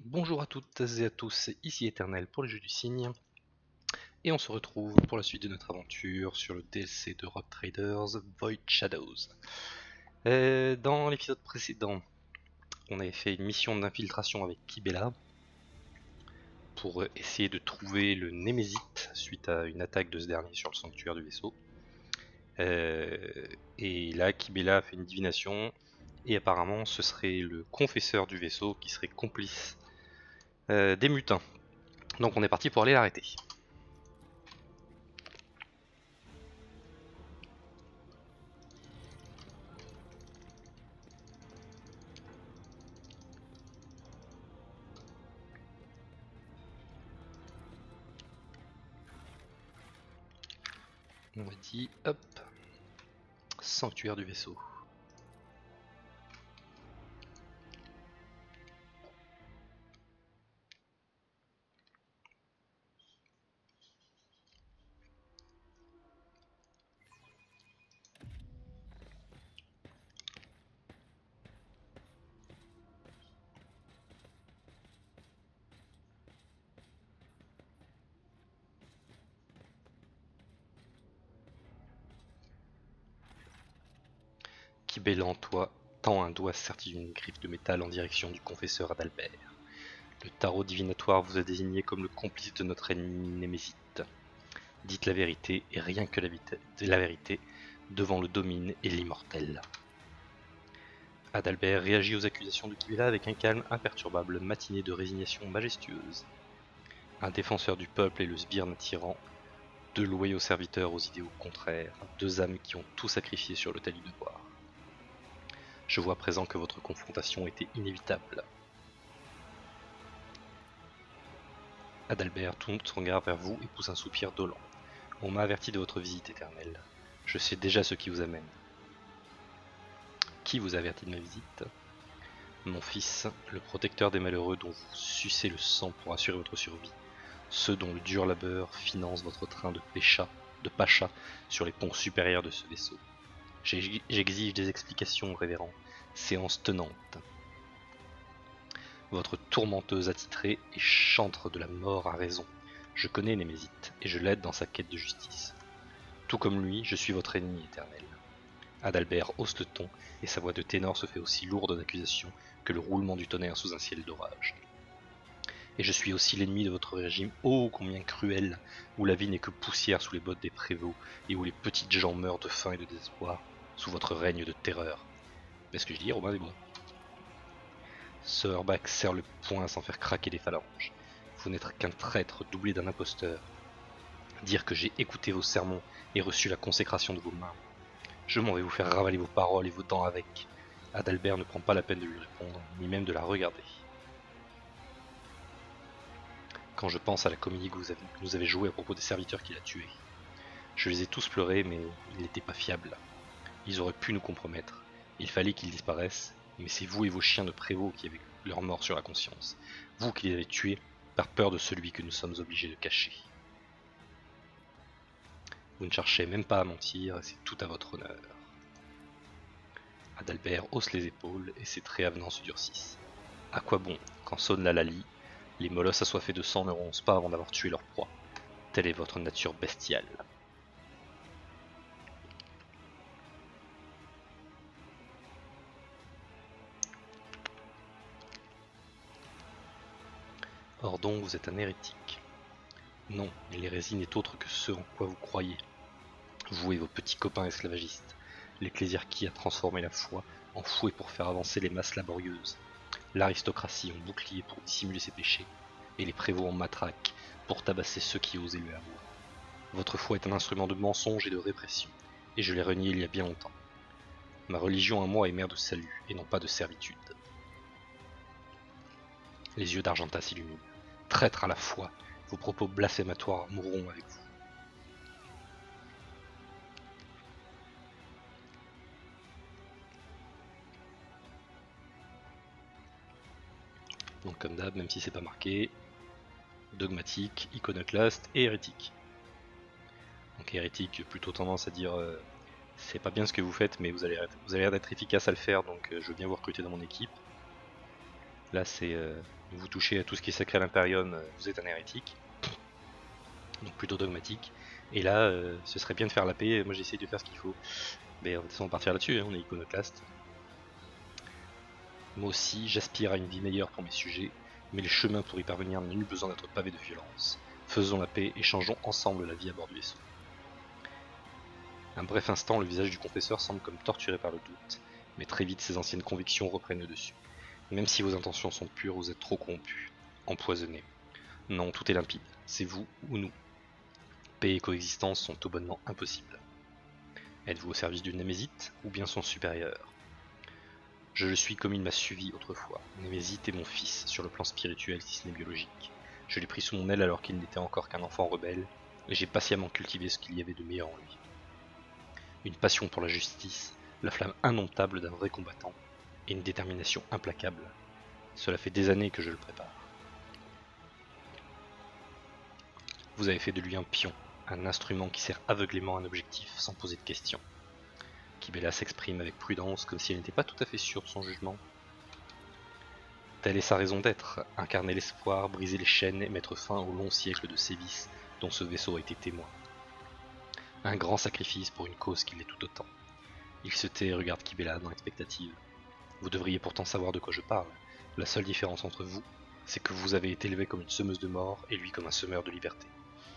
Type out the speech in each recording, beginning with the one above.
Bonjour à toutes et à tous, ici Éternel pour le jeu du cygne, et on se retrouve pour la suite de notre aventure sur le DLC de Rock Traders Void Shadows. Dans l'épisode précédent, on avait fait une mission d'infiltration avec Kibela pour essayer de trouver le Némésite suite à une attaque de ce dernier sur le sanctuaire du vaisseau. Et là, Kibela a fait une divination, et apparemment ce serait le confesseur du vaisseau qui serait complice des mutins. Donc on est parti pour aller l'arrêter. On a dit, hop, sanctuaire du vaisseau. Kibélan, toi, tend un doigt serti d'une griffe de métal en direction du confesseur Adalbert. Le tarot divinatoire vous a désigné comme le complice de notre ennemi Némésite. Dites la vérité, et rien que la vérité, devant le domine et l'immortel. Adalbert réagit aux accusations de Kibéla avec un calme imperturbable, matiné de résignation majestueuse. Un défenseur du peuple et le sbire d'un tyran, deux loyaux serviteurs aux idéaux contraires, deux âmes qui ont tout sacrifié sur l'autel du devoir. Je vois à présent que votre confrontation était inévitable. Adalbert tourne son regard vers vous et pousse un soupir dolent. On m'a averti de votre visite éternelle. Je sais déjà ce qui vous amène. Qui vous avertit de ma visite? Mon fils, le protecteur des malheureux dont vous sucez le sang pour assurer votre survie. Ceux dont le dur labeur finance votre train de pacha sur les ponts supérieurs de ce vaisseau. J'exige des explications, révérend. Séance tenante. Votre tourmenteuse attitrée et chantre de la mort a raison. Je connais Némésite, et je l'aide dans sa quête de justice. Tout comme lui, je suis votre ennemi éternel. Adalbert hausse le ton, et sa voix de ténor se fait aussi lourde d'accusations que le roulement du tonnerre sous un ciel d'orage. Et je suis aussi l'ennemi de votre régime, ô combien cruel, où la vie n'est que poussière sous les bottes des prévôts, et où les petites gens meurent de faim et de désespoir, sous votre règne de terreur. Qu'est-ce que je dis, Robin des Bois? Sir Back serre le poing sans faire craquer les phalanges. Vous n'êtes qu'un traître doublé d'un imposteur. Dire que j'ai écouté vos sermons et reçu la consécration de vos mains. Je m'en vais vous faire ravaler vos paroles et vos dents avec. Adalbert ne prend pas la peine de lui répondre, ni même de la regarder. Quand je pense à la comédie que vous nous avez jouée à propos des serviteurs qu'il a tués. Je les ai tous pleurés, mais ils n'étaient pas fiables. Ils auraient pu nous compromettre. Il fallait qu'ils disparaissent, mais c'est vous et vos chiens de prévôt qui avez leur mort sur la conscience. Vous qui les avez tués par peur de celui que nous sommes obligés de cacher. Vous ne cherchez même pas à mentir, et c'est tout à votre honneur. Adalbert hausse les épaules et ses traits avenants se durcissent. À quoi bon, quand sonne la lalie, les molosses assoiffés de sang ne roncent pas avant d'avoir tué leur proie. Telle est votre nature bestiale. Or donc vous êtes un hérétique. Non, mais l'hérésie n'est autre que ce en quoi vous croyez. Vous et vos petits copains esclavagistes. L'ecclésiarchie a transformé la foi en fouet pour faire avancer les masses laborieuses. L'aristocratie en bouclier pour dissimuler ses péchés, et les prévôts en matraque pour tabasser ceux qui osaient lui avouer. Votre foi est un instrument de mensonge et de répression, et je l'ai renié il y a bien longtemps. Ma religion à moi est mère de salut, et non pas de servitude. Les yeux d'Argenta s'illuminent. Traître à la foi, vos propos blasphématoires mourront avec vous. Donc comme d'hab, même si c'est pas marqué, dogmatique, iconoclaste et hérétique. Donc hérétique, plutôt tendance à dire c'est pas bien ce que vous faites, mais vous avez l'air d'être efficace à le faire, donc je veux bien vous recruter dans mon équipe. Là c'est Vous touchez à tout ce qui est sacré à l'Imperium, vous êtes un hérétique. Donc plutôt dogmatique. Et là, ce serait bien de faire la paix. Moi j'essaie de faire ce qu'il faut. Mais on va partir là-dessus, hein, on est iconoclaste. Moi aussi, j'aspire à une vie meilleure pour mes sujets, mais les chemins pour y parvenir n'ont nul besoin d'être pavés de violence. Faisons la paix et changeons ensemble la vie à bord du vaisseau. Un bref instant, le visage du confesseur semble comme torturé par le doute, mais très vite ses anciennes convictions reprennent le dessus. Même si vos intentions sont pures, vous êtes trop corrompus, empoisonnés. Non, tout est limpide, c'est vous ou nous. Paix et coexistence sont tout bonnement impossibles. Êtes-vous au service du Némésite ou bien son supérieur? Je le suis comme il m'a suivi autrefois. Némésite est mon fils, sur le plan spirituel si ce n'est biologique. Je l'ai pris sous mon aile alors qu'il n'était encore qu'un enfant rebelle, et j'ai patiemment cultivé ce qu'il y avait de meilleur en lui. Une passion pour la justice, la flamme indomptable d'un vrai combattant, et une détermination implacable. Cela fait des années que je le prépare. Vous avez fait de lui un pion, un instrument qui sert aveuglément un objectif sans poser de questions. Kibela s'exprime avec prudence comme si elle n'était pas tout à fait sûre de son jugement. Telle est sa raison d'être, incarner l'espoir, briser les chaînes et mettre fin aux longs siècles de sévices dont ce vaisseau a été témoin. Un grand sacrifice pour une cause qui l'est tout autant. Il se tait et regarde Kibela dans l'expectative. Vous devriez pourtant savoir de quoi je parle. La seule différence entre vous, c'est que vous avez été élevé comme une semeuse de mort et lui comme un semeur de liberté.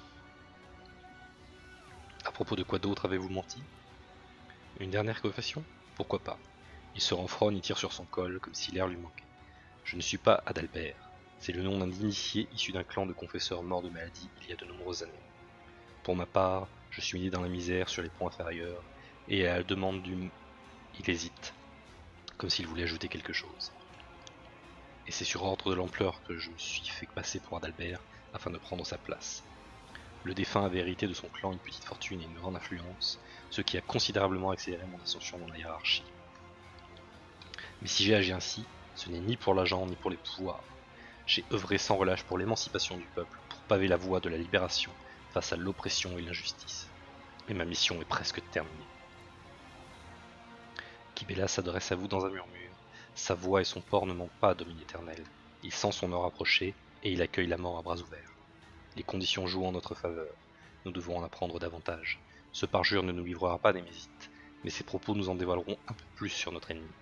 À propos de quoi d'autre avez-vous menti? Une dernière confession? Pourquoi pas? Il se renfrogne et tire sur son col comme si l'air lui manquait. Je ne suis pas Adalbert. C'est le nom d'un initié issu d'un clan de confesseurs morts de maladie il y a de nombreuses années. Pour ma part, je suis né dans la misère sur les ponts inférieurs, et à la demande du... Il hésite, comme s'il voulait ajouter quelque chose. Et c'est sur ordre de l'empereur que je me suis fait passer pour Adalbert afin de prendre sa place. Le défunt avait hérité de son clan une petite fortune et une grande influence, ce qui a considérablement accéléré mon ascension dans la hiérarchie. Mais si j'ai agi ainsi, ce n'est ni pour l'argent ni pour les pouvoirs. J'ai œuvré sans relâche pour l'émancipation du peuple, pour paver la voie de la libération face à l'oppression et l'injustice. Et ma mission est presque terminée. Kibela s'adresse à vous dans un murmure. Sa voix et son port ne manquent pas à Domine éternel. Il sent son heure approcher, et il accueille la mort à bras ouverts. Les conditions jouent en notre faveur. Nous devons en apprendre davantage. Ce parjure ne nous livrera pas Némésite, mais ses propos nous en dévoileront un peu plus sur notre ennemi.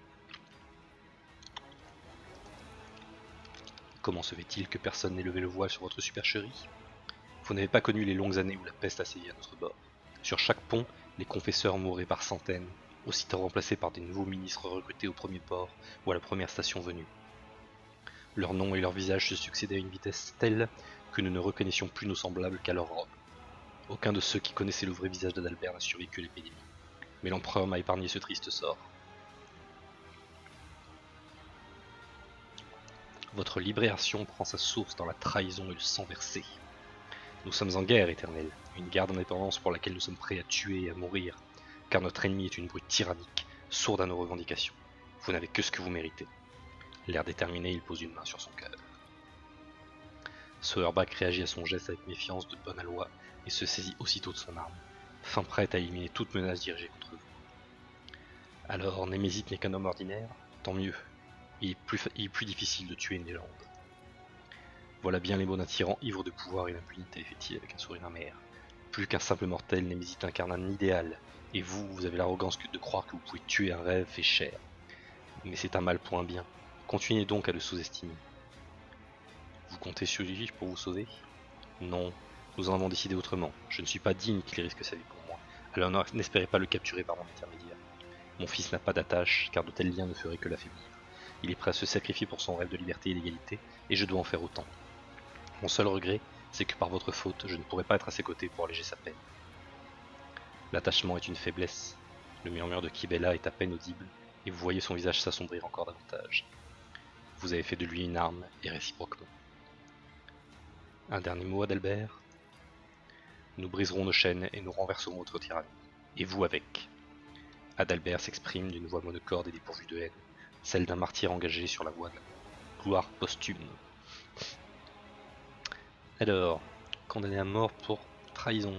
Comment se fait-il que personne n'ait levé le voile sur votre supercherie? Vous n'avez pas connu les longues années où la peste a sévi à notre bord. Sur chaque pont, les confesseurs mouraient par centaines, aussitôt remplacés par des nouveaux ministres recrutés au premier port ou à la première station venue. Leurs noms et leurs visages se succédaient à une vitesse telle que nous ne reconnaissions plus nos semblables qu'à leur robe. Aucun de ceux qui connaissaient le vrai visage d'Adalbert n'a survécu à l'épidémie. Mais l'empereur m'a épargné ce triste sort. Votre libération prend sa source dans la trahison et le sang versé. Nous sommes en guerre éternelle, une guerre d'indépendance pour laquelle nous sommes prêts à tuer et à mourir, car notre ennemi est une brute tyrannique, sourde à nos revendications. Vous n'avez que ce que vous méritez. L'air déterminé, il pose une main sur son cœur. Sauerbach réagit à son geste avec méfiance de bonne aloi et se saisit aussitôt de son arme, fin prête à éliminer toute menace dirigée contre vous. Alors, Némésite n'est qu'un homme ordinaire? Tant mieux. Il est plus difficile de tuer une légende. Voilà bien les mots d'un tyran ivre de pouvoir et d'impunité, fait-il avec un sourire amer. Plus qu'un simple mortel, Némésite incarne un idéal, et vous avez l'arrogance de croire que vous pouvez tuer un rêve fait chair. Mais c'est un mal pour un bien. Continuez donc à le sous-estimer. Vous comptez sur lui pour vous sauver? Non, nous en avons décidé autrement. Je ne suis pas digne qu'il risque sa vie pour moi, alors n'espérez pas le capturer par mon intermédiaire. Mon fils n'a pas d'attache, car de tels liens ne feraient que l'affaiblir. Il est prêt à se sacrifier pour son rêve de liberté et d'égalité, et je dois en faire autant. Mon seul regret, c'est que par votre faute, je ne pourrai pas être à ses côtés pour alléger sa peine. L'attachement est une faiblesse. Le murmure de Kibela est à peine audible, et vous voyez son visage s'assombrir encore davantage. Vous avez fait de lui une arme, et réciproquement. Un dernier mot, Adalbert? Nous briserons nos chaînes et nous renverserons votre tyrannie. Et vous avec. Adalbert s'exprime d'une voix monocorde et dépourvue de haine, celle d'un martyr engagé sur la voie de la gloire posthume. Alors, condamné à mort pour trahison.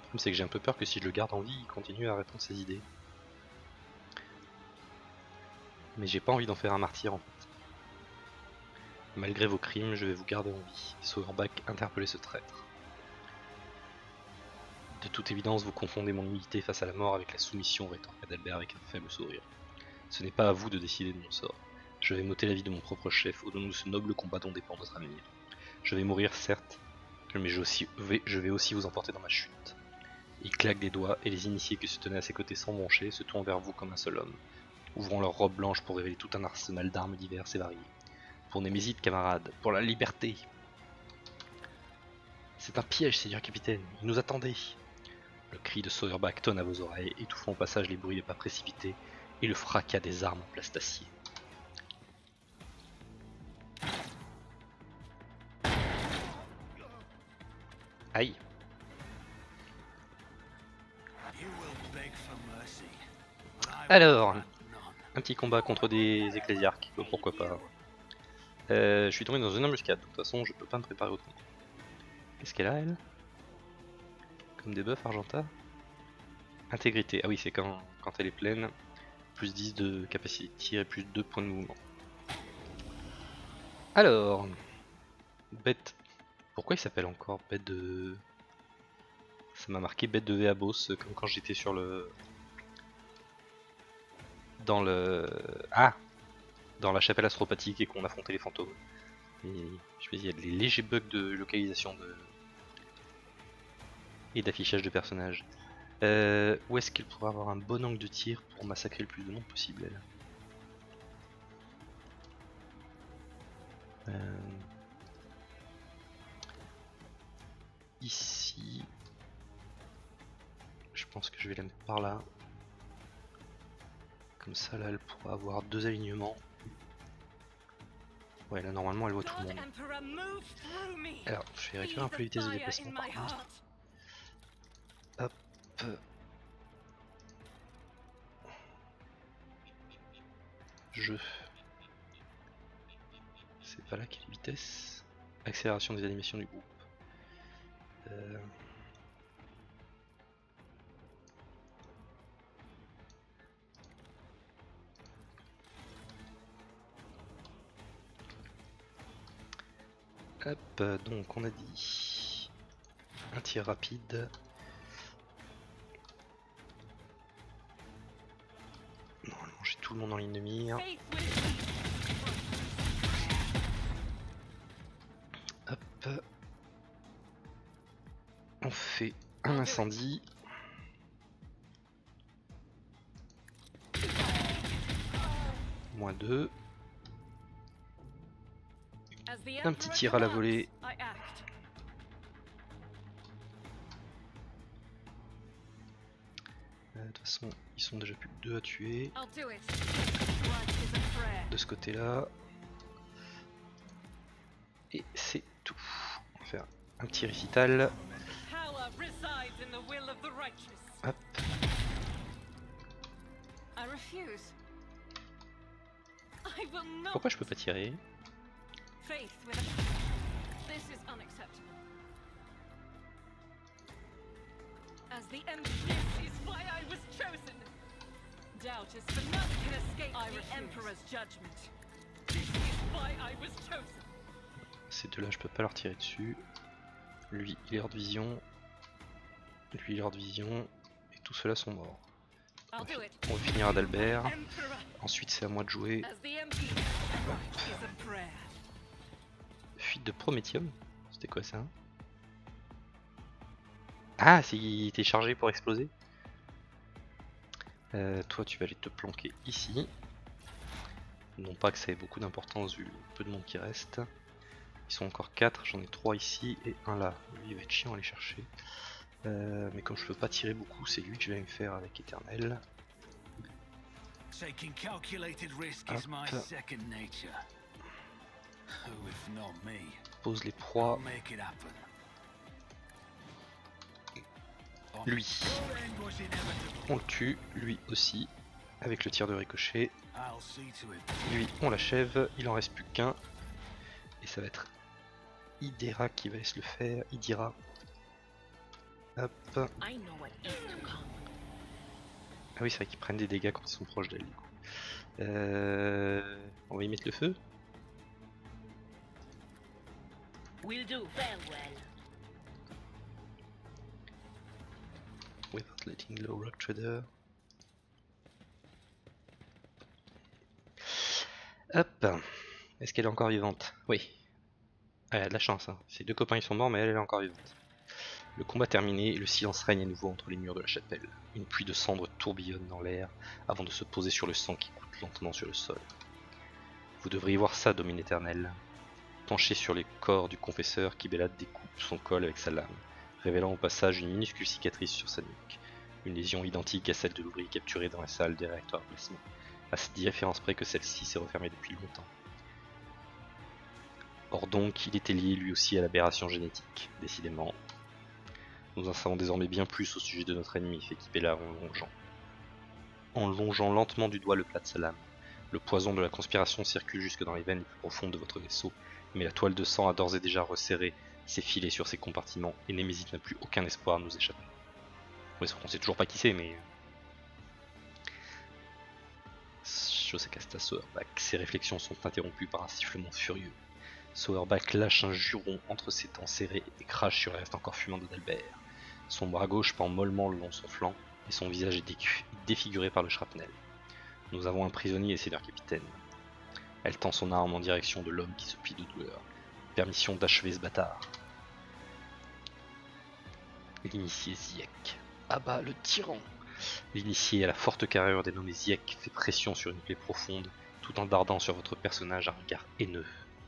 problème c'est que j'ai un peu peur que si je le garde en vie, il continue à répondre ses idées. Mais j'ai pas envie d'en faire un martyr en fait. Malgré vos crimes, je vais vous garder en vie. Sauerback, interpellez ce traître. De toute évidence, vous confondez mon humilité face à la mort avec la soumission, rétorqua Adalbert avec un faible sourire. Ce n'est pas à vous de décider de mon sort. Je vais m'ôter la vie de mon propre chef au nom de ce noble combat dont dépend notre avenir. Je vais mourir, certes, mais je vais aussi vous emporter dans ma chute. Il claque des doigts et les initiés qui se tenaient à ses côtés sans broncher se tournent vers vous comme un seul homme, ouvrant leurs robes blanches pour révéler tout un arsenal d'armes diverses et variées. Pour Némésite, camarades, pour la liberté. C'est un piège, seigneur capitaine, il nous attendait. Le cri de Sauerback tonne à vos oreilles, étouffant au passage les bruits des pas précipités et le fracas des armes en place d'acier. Aïe. Alors, un petit combat contre des ecclésiarques, pourquoi pas. Je suis tombé dans une embuscade, de toute façon je peux pas me préparer autrement. Qu'est-ce qu'elle a elle? Comme des buffs Argenta. Intégrité, ah oui c'est quand elle est pleine. Plus 10 de capacité de tir et plus 2 points de mouvement. Alors, bête. Pourquoi il s'appelle encore bête de... Ça m'a marqué bête de Véabos, comme quand j'étais sur le... Dans la chapelle astropathique et qu'on affrontait les fantômes. Et je sais pas, il y a des légers bugs de localisation et d'affichage de personnages. Où est-ce qu'elle pourrait avoir un bon angle de tir pour massacrer le plus de monde possible elle Ici, je pense que je vais la mettre par là. Comme ça là elle pourra avoir 2 alignements. Ouais là normalement elle voit tout le monde. Alors je vais récupérer un peu la vitesse de déplacement par contre. Hop. C'est pas là quelle vitesse. Accélération des animations du groupe. Hop, donc on a dit un tir rapide. Normalement j'ai tout le monde en ligne de mire. Hop. On fait un incendie. Moins 2. Un petit tir à la volée. De toute façon, ils sont déjà plus que 2 à tuer. De ce côté-là. Et c'est tout. On va faire un petit récital. Hop. Pourquoi je peux pas tirer? Ces deux-là, je peux pas leur tirer dessus. Lui, il est hors de vision. Lui, il est hors de vision. Et tous ceux-là sont morts. On va finir à Adalbert. Ensuite, c'est à moi de jouer. Hop. Fuite de Prométhium. C'était quoi ça? Ah, il était chargé pour exploser. Toi, tu vas aller te planquer ici. Non pas que ça ait beaucoup d'importance vu le peu de monde qui reste. Ils sont encore 4, j'en ai 3 ici et un là. Lui il va être chiant à aller chercher. Mais comme je peux pas tirer beaucoup, c'est lui que je vais me faire avec Éternel. Pose les proies. Lui, on le tue, lui aussi, avec le tir de ricochet. Lui, on l'achève, il en reste plus qu'un. Et ça va être Idera qui va se le faire. Idira. Hop. Ah oui, c'est vrai qu'ils prennent des dégâts quand ils sont proches d'elle. On va y mettre le feu. Without letting low rock trader. Hop. Est-ce qu'elle est encore vivante? Oui. Elle a de la chance, hein. Ses deux copains ils sont morts, mais elle est encore vivante. Le combat terminé, le silence règne à nouveau entre les murs de la chapelle. Une pluie de cendres tourbillonne dans l'air avant de se poser sur le sang qui coule lentement sur le sol. Vous devriez voir ça, Domine éternel. Penché sur les corps du confesseur, Kibela découpe son col avec sa lame, révélant au passage une minuscule cicatrice sur sa nuque. Une lésion identique à celle de l'ouvrier capturé dans la salle des réacteurs à placement, à cette différence près que celle-ci s'est refermée depuis longtemps. Or donc, il était lié lui aussi à l'aberration génétique, décidément. Nous en savons désormais bien plus au sujet de notre ennemi, fait Kibela en longeant lentement du doigt le plat de sa lame. Le poison de la conspiration circule jusque dans les veines les plus profondes de votre vaisseau, mais la toile de sang a d'ores et déjà resserré ses filets sur ses compartiments, et Némésis n'a plus aucun espoir de nous échapper. Oui, on sait toujours pas qui c'est, mais... Josecasta Sowerback. Ses réflexions sont interrompues par un sifflement furieux. Sowerback lâche un juron entre ses dents serrées et crache sur le reste encore fumant d'Adalbert. Son bras gauche pend mollement le long de son flanc, et son visage est défiguré par le shrapnel. Nous avons un prisonnier, seigneur capitaine. Elle tend son arme en direction de l'homme qui se plie de douleur. Permission d'achever ce bâtard. L'initié Ziek. Abat le tyran. L'initié à la forte carrure dénommé Ziek fait pression sur une plaie profonde, tout en dardant sur votre personnage un regard haineux.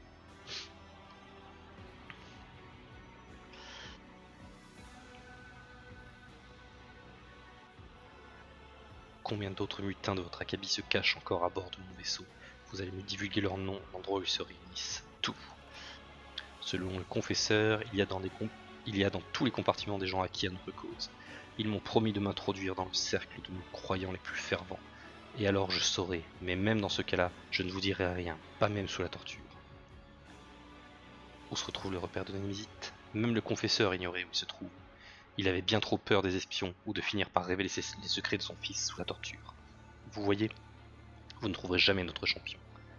Combien d'autres mutins de votre acabit se cachent encore à bord de mon vaisseau? Vous allez me divulguer leur nom, l'endroit où ils se réunissent. Tout. Selon le confesseur, il y a dans tous les compartiments des gens acquis à notre cause. Ils m'ont promis de m'introduire dans le cercle de nos croyants les plus fervents. Et alors je saurai, mais même dans ce cas-là, je ne vous dirai rien, pas même sous la torture. Où se retrouve le repère de Némésis? Même le confesseur ignorait où il se trouve. Il avait bien trop peur des espions ou de finir par révéler les secrets de son fils sous la torture. Vous voyez, vous ne trouverez jamais notre champion.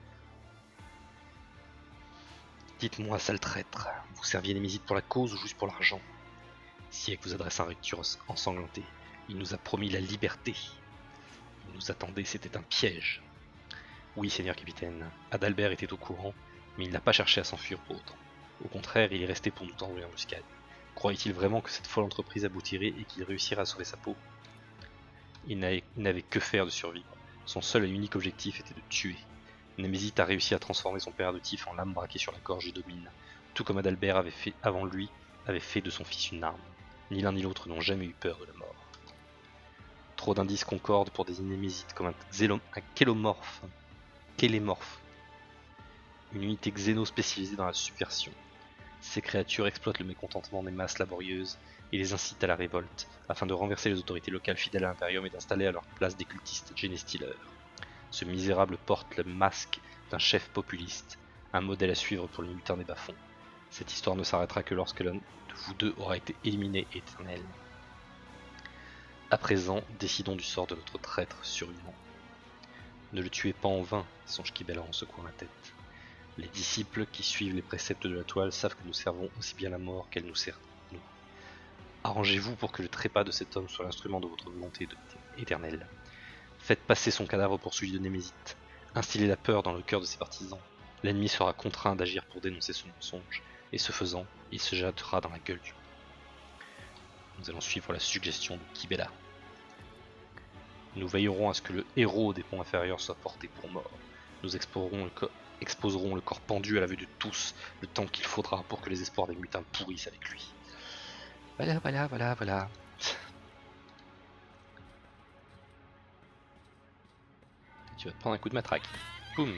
Dites-moi, sale traître, vous serviez Némésis pour la cause ou juste pour l'argent? Ziek vous adresse un recture ensanglanté. Il nous a promis la liberté. Il nous attendait, c'était un piège. Oui, seigneur capitaine, Adalbert était au courant, mais il n'a pas cherché à s'enfuir pour autant. Au contraire, il est resté pour nous tendre une embuscade. Croyait-il vraiment que cette folle entreprise aboutirait et qu'il réussirait à sauver sa peau? Il n'avait que faire de survivre. Son seul et unique objectif était de tuer. Némésis a réussi à transformer son père adoptif en lame braquée sur la gorge du Domine, tout comme Adalbert avait fait avant lui, avait fait de son fils une arme. Ni l'un ni l'autre n'ont jamais eu peur de la mort. Trop d'indices concordent pour désigner Némésis comme un kélémorphe, une unité xéno spécialisée dans la subversion. Ces créatures exploitent le mécontentement des masses laborieuses et les incitent à la révolte, afin de renverser les autorités locales fidèles à l'Imperium et d'installer à leur place des cultistes Genestealers. Ce misérable porte le masque d'un chef populiste, un modèle à suivre pour les mutins des bas-fonds. Cette histoire ne s'arrêtera que lorsque l'un de vous deux aura été éliminé éternel. À présent, décidons du sort de notre traître survivant. Ne le tuez pas en vain, songe Kibela en secouant la tête. Les disciples qui suivent les préceptes de la toile savent que nous servons aussi bien la mort qu'elle nous sert nous. Arrangez-vous pour que le trépas de cet homme soit l'instrument de votre volonté éternelle. Faites passer son cadavre pour celui de Némésis. Instillez la peur dans le cœur de ses partisans. L'ennemi sera contraint d'agir pour dénoncer ce mensonge, et ce faisant, il se jettera dans la gueule du loup. Nous allons suivre la suggestion de Kibela. Nous veillerons à ce que le héros des ponts inférieurs soit porté pour mort. Nous exposerons le corps pendu à la vue de tous, le temps qu'il faudra pour que les espoirs des mutins pourrissent avec lui. Voilà. Tu vas te prendre un coup de matraque. Boum.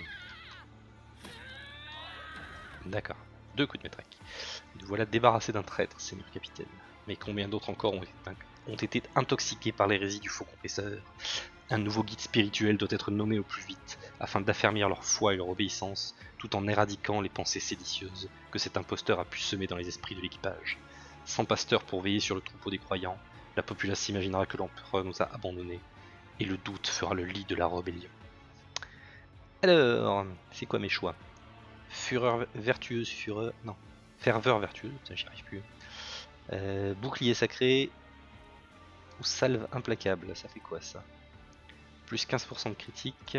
D'accord, 2 coups de matraque. Nous voilà débarrassés d'un traître, seigneur capitaine. Mais combien d'autres encore ont été intoxiqués par l'hérésie du faux confesseur? Un nouveau guide spirituel doit être nommé au plus vite, afin d'affermir leur foi et leur obéissance, tout en éradiquant les pensées séditieuses que cet imposteur a pu semer dans les esprits de l'équipage. Sans pasteur pour veiller sur le troupeau des croyants, la populace s'imaginera que l'empereur nous a abandonnés, et le doute fera le lit de la rébellion. Alors, c'est quoi mes choix? Fureur vertueuse, fureur... Non. Ferveur vertueuse, putain j'y arrive plus. Bouclier sacré, ou salve implacable, ça fait quoi ça? Plus 15% de critique.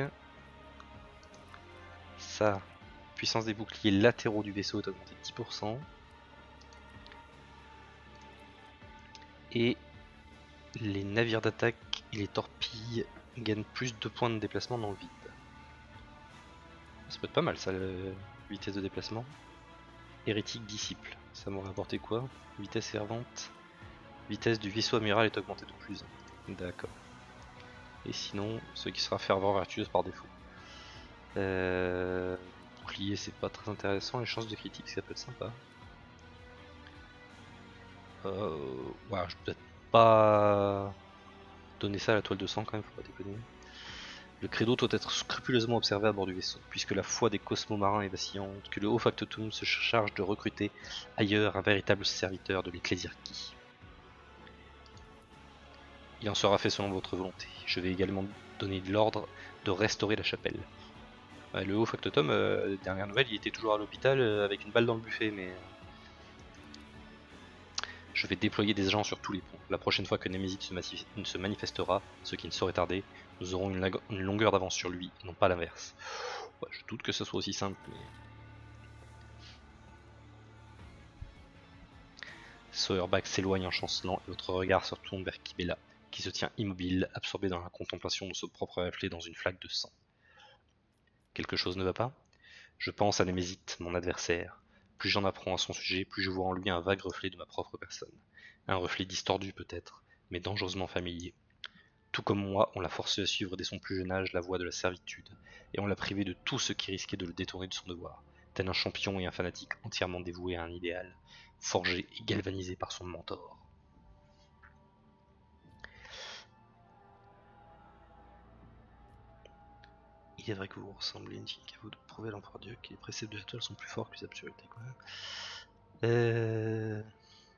Ça, puissance des boucliers latéraux du vaisseau est augmentée de 10%. Et les navires d'attaque et les torpilles gagnent plus de points de déplacement dans le vide. Ça peut être pas mal ça, la vitesse de déplacement. Hérétique disciple, ça m'aurait apporté quoi? Vitesse servante. Vitesse du vaisseau amiral est augmentée de plus 1. D'accord. Et sinon, ce qui sera ferveur vertueuse par défaut. Bouclier c'est pas très intéressant, les chances de critique ça peut être sympa. Ouais, je peux peut-être pas donner ça à la toile de sang quand même, faut pas déconner. Le credo doit être scrupuleusement observé à bord du vaisseau, puisque la foi des cosmo-marins est vacillante, que le haut factotum se charge de recruter ailleurs un véritable serviteur de l'ecclésiarchie. Il en sera fait selon votre volonté. Je vais également donner l'ordre de restaurer la chapelle. Le haut factotum, dernière nouvelle, il était toujours à l'hôpital avec une balle dans le buffet, mais... Je vais déployer des agents sur tous les ponts. La prochaine fois que Némésis se manifestera, ce qui ne saurait tarder, nous aurons une longueur d'avance sur lui, et non pas l'inverse. Ouais, je doute que ce soit aussi simple, mais... Sawyerback s'éloigne en chancelant et votre regard se retourne vers Kibella, qui se tient immobile, absorbé dans la contemplation de son propre reflet dans une flaque de sang. Quelque chose ne va pas? Je pense à Némésis, mon adversaire. Plus j'en apprends à son sujet, plus je vois en lui un vague reflet de ma propre personne. Un reflet distordu peut-être, mais dangereusement familier. Tout comme moi, on l'a forcé à suivre dès son plus jeune âge la voie de la servitude, et on l'a privé de tout ce qui risquait de le détourner de son devoir, tel un champion et un fanatique entièrement dévoué à un idéal, forgé et galvanisé par son mentor. Il est vrai que vous ressemblez Nick, à vous de prouver à l'empereur Dieu que les préceptes de la toile sont plus forts que les absurdités quand même.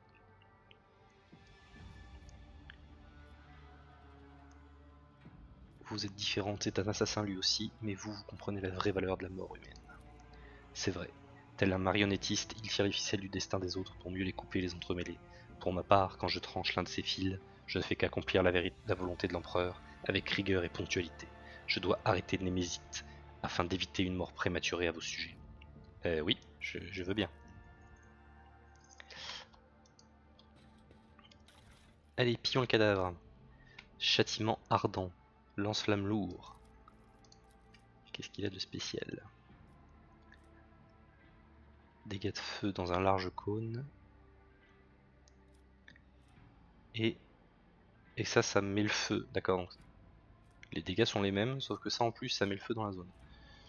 Vous êtes différente, c'est un assassin lui aussi, mais vous comprenez la vraie valeur de la mort humaine. C'est vrai, tel un marionnettiste, il tire les ficelles du destin des autres pour mieux les couper et les entremêler. Pour ma part, quand je tranche l'un de ces fils, je ne fais qu'accomplir la volonté de l'empereur, avec rigueur et ponctualité. Je dois arrêter Némésis, afin d'éviter une mort prématurée à vos sujets. Oui, je veux bien. Allez, pillons le cadavre. Châtiment ardent. Lance-flamme lourd. Qu'est-ce qu'il a de spécial? Dégâts de feu dans un large cône. Et ça met le feu. D'accord, donc les dégâts sont les mêmes, sauf que ça en plus, ça met le feu dans la zone.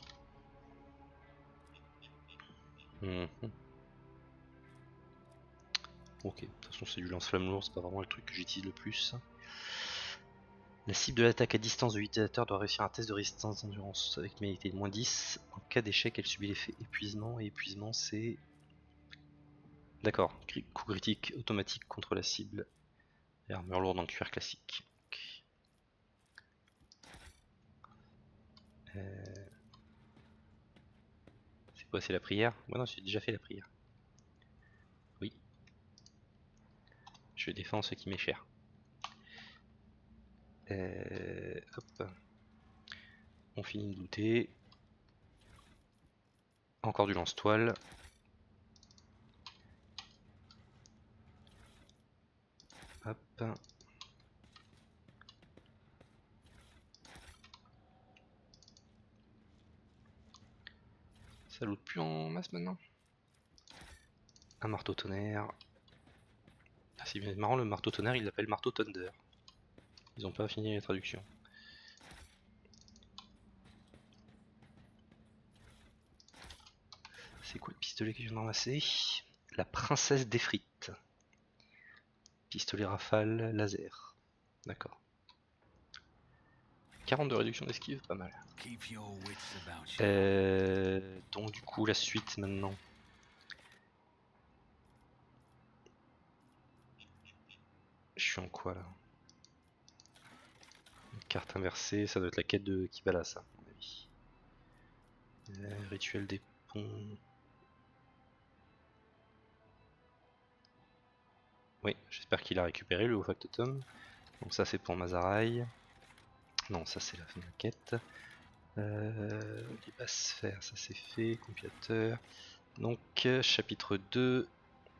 Ok, de toute façon c'est du lance-flamme lourd, c'est pas vraiment le truc que j'utilise le plus. La cible de l'attaque à distance de l'utilisateur doit réussir un test de résistance d'endurance avec médialité de -10. En cas d'échec, elle subit l'effet épuisement, et épuisement c'est... D'accord, coup critique automatique contre la cible. Et armure lourde en cuir classique. Okay. C'est quoi, c'est la prière? Ouais non, j'ai déjà fait la prière. Oui. Je défends ce qui m'est cher. Hop. On finit de looter. Encore du lance-toile. Hop. Ça loot plus en masse maintenant. Un marteau tonnerre. Ah, c'est bien marrant, le marteau tonnerre il l'appelle marteau thunder. Ils ont pas fini les traductions. C'est quoi le pistolet que je viens de ramasser? La princesse des frites. Pistolet rafale laser. D'accord. 40 de réduction d'esquive, pas mal. Donc du coup la suite maintenant. suis en quoi là? Une carte inversée, ça doit être la quête de Kibala, ça, à mon avis. Rituel des ponts. Oui, j'espère qu'il a récupéré le haut factotum. Donc ça c'est pour Mazarai. Non, ça c'est la fin de la quête. Les basses sphères, ça c'est fait. Compilateur. Donc chapitre 2.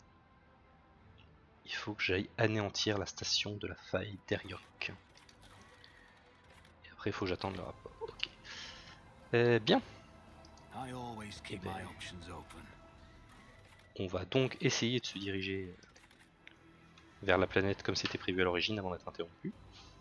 Il faut que j'aille anéantir la station de la faille d'Eriok. Et après il faut que j'attende le rapport. Ok. Bien. Eh ben, on va donc essayer de se diriger vers la planète comme c'était prévu à l'origine avant d'être interrompu.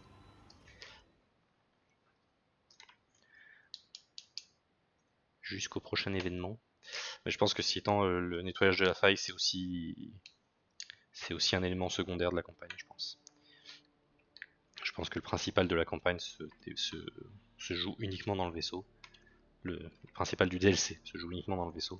Jusqu'au prochain événement. Mais je pense que si étant le nettoyage de la faille, c'est aussi un élément secondaire de la campagne, je pense. Je pense que le principal de la campagne se joue uniquement dans le vaisseau. Le principal du DLC se joue uniquement dans le vaisseau.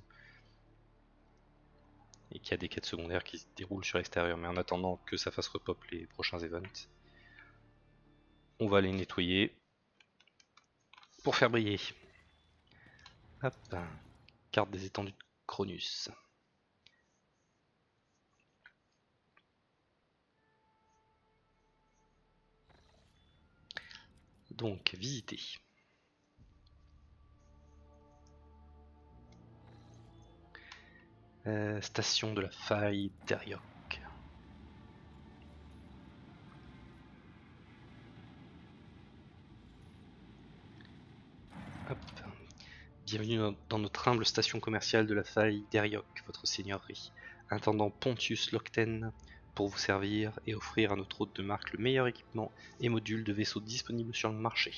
Et qu'il y a des quêtes secondaires qui se déroulent sur l'extérieur. Mais en attendant que ça fasse repop les prochains events, on va les nettoyer pour faire briller. Hop, carte des étendues de Cronus. Donc, visiter. Station de la faille d'Eriok. Hop. Bienvenue dans notre humble station commerciale de la faille d'Eriok, votre seigneurie. Intendant Pontius Locten pour vous servir et offrir à notre hôte de marque le meilleur équipement et module de vaisseau disponible sur le marché.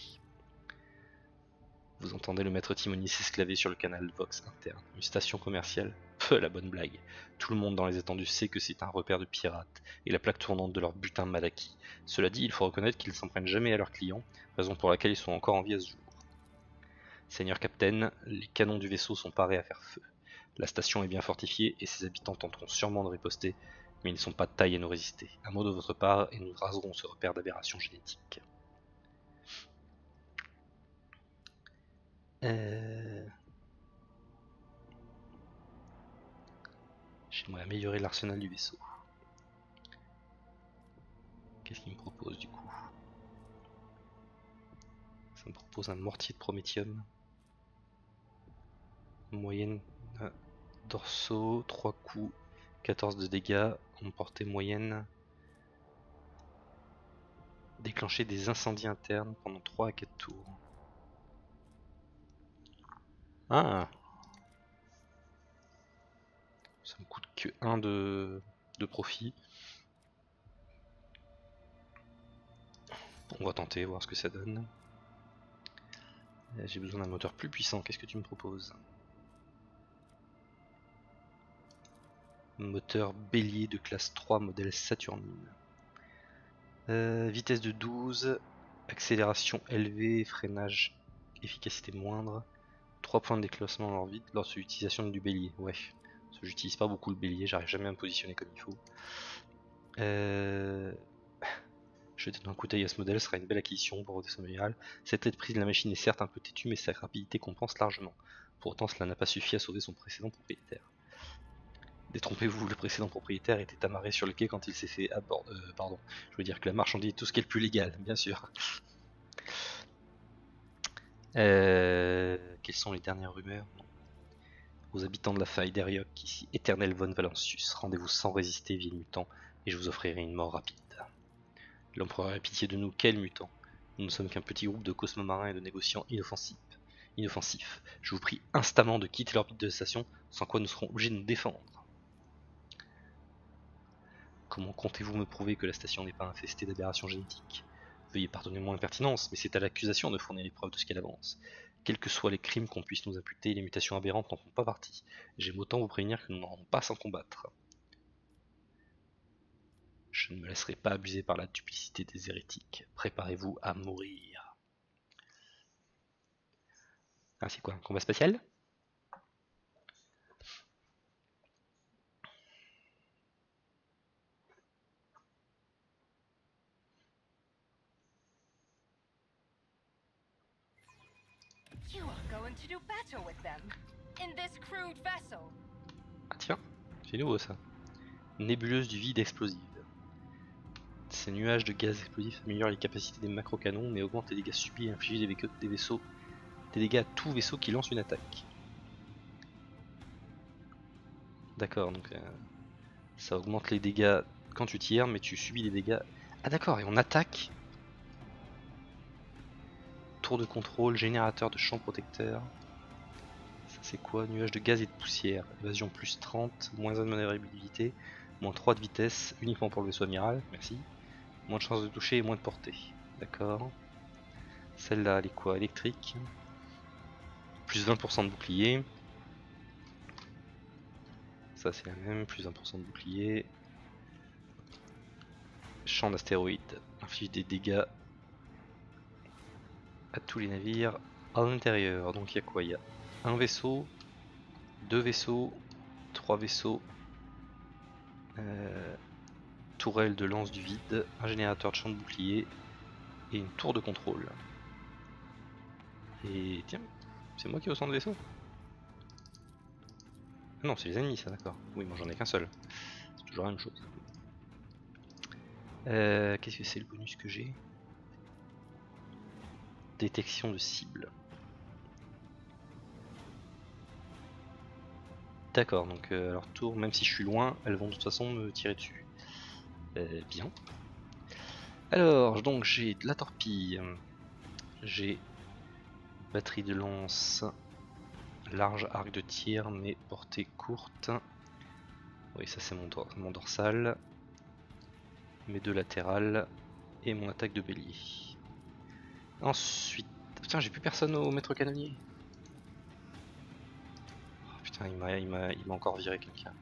Vous entendez le maître timonier s'esclaver sur le canal Vox interne. Une station commerciale? Peu la bonne blague. Tout le monde dans les étendues sait que c'est un repère de pirates et la plaque tournante de leur butin mal acquis. Cela dit, il faut reconnaître qu'ils ne s'en prennent jamais à leurs clients, raison pour laquelle ils sont encore en vie à ce jour. Seigneur Capitaine, les canons du vaisseau sont parés à faire feu. La station est bien fortifiée et ses habitants tenteront sûrement de riposter, mais ils ne sont pas de taille à nous résister. Un mot de votre part et nous raserons ce repère d'aberration génétique. J'aimerais améliorer l'arsenal du vaisseau. Qu'est-ce qu'il me propose du coup? Ça me propose un mortier de prométhium. Moyenne dorsaux, 3 coups, 14 de dégâts, en portée moyenne. Déclencher des incendies internes pendant 3 à 4 tours. Ah! Ça me coûte que 1 de profit. On va tenter, voir ce que ça donne. J'ai besoin d'un moteur plus puissant, qu'est-ce que tu me proposes? Moteur bélier de classe 3, modèle Saturnine. Vitesse de 12, accélération élevée, freinage, efficacité moindre. 3 points de déclassement en orbite lors de l'utilisation du bélier. Ouais, parce que j'utilise pas beaucoup le bélier, j'arrive jamais à me positionner comme il faut. Jeter un coup d'œil à ce modèle sera une belle acquisition pour votre amiral. Cette tête prise de la machine est certes un peu têtue, mais sa rapidité compense largement. Pour autant, cela n'a pas suffi à sauver son précédent propriétaire. Détrompez-vous, le précédent propriétaire était amarré sur le quai quand il s'est fait aborder. Pardon, je veux dire que la marchandise est tout ce qui est le plus légal, bien sûr. Quelles sont les dernières rumeurs? Aux habitants de la faille d'Eriok, ici Éternel von Valancius, rendez-vous sans résister, vil mutant, et je vous offrirai une mort rapide. L'empereur a pitié de nous, quel mutant? Nous ne sommes qu'un petit groupe de cosmomarins et de négociants inoffensifs. Je vous prie instamment de quitter l'orbite de la station, sans quoi nous serons obligés de nous défendre. Comment comptez-vous me prouver que la station n'est pas infestée d'aberrations génétiques? Veuillez pardonner mon impertinence, mais c'est à l'accusation de fournir les preuves de ce qu'elle avance. Quels que soient les crimes qu'on puisse nous imputer, les mutations aberrantes n'en font pas partie. J'aime autant vous prévenir que nous n'en pas sans combattre. Je ne me laisserai pas abuser par la duplicité des hérétiques. Préparez-vous à mourir. Ah, c'est quoi, un combat spécial? You are going to do battle with them in this crude vessel. Ah tiens, c'est nouveau ça. Nébuleuse du vide explosive. Ces nuages de gaz explosifs améliorent les capacités des macro-canons mais augmentent les dégâts subis et infligés des dégâts à tout vaisseau qui lance une attaque. D'accord, donc ça augmente les dégâts quand tu tires, mais tu subis des dégâts. Ah d'accord, et on attaque. Tour de contrôle, générateur de champ protecteur. Ça c'est quoi? Nuage de gaz et de poussière. Évasion plus 30, moins 1 de manœuvrabilité, moins 3 de vitesse, uniquement pour le vaisseau amiral, merci. Moins de chances de toucher et moins de portée. D'accord. Celle-là, elle est quoi? Électrique. Plus 20% de bouclier. Ça c'est la même, plus 1% de bouclier. Champ d'astéroïdes. Inflige des dégâts à tous les navires à l'intérieur. Donc il y a quoi? Il y a un vaisseau, deux vaisseaux, trois vaisseaux, tourelle de lance du vide, un générateur de champ de bouclier et une tour de contrôle. Et tiens, c'est moi qui ai au centre de vaisseau? Ah non, c'est les ennemis ça, d'accord. Oui, moi j'en ai qu'un seul. C'est toujours la même chose. Qu'est-ce que c'est le bonus que j'ai? Détection de cible. D'accord, donc alors tour, même si je suis loin, elles vont de toute façon me tirer dessus. Bien. Alors, donc j'ai de la torpille, j'ai batterie de lance, large arc de tir mais portée courte. Oui, ça c'est mon dorsal, mes deux latérales et mon attaque de bélier. Ensuite, putain, j'ai plus personne au maître canonnier. Oh, putain, il m'a encore viré quelqu'un.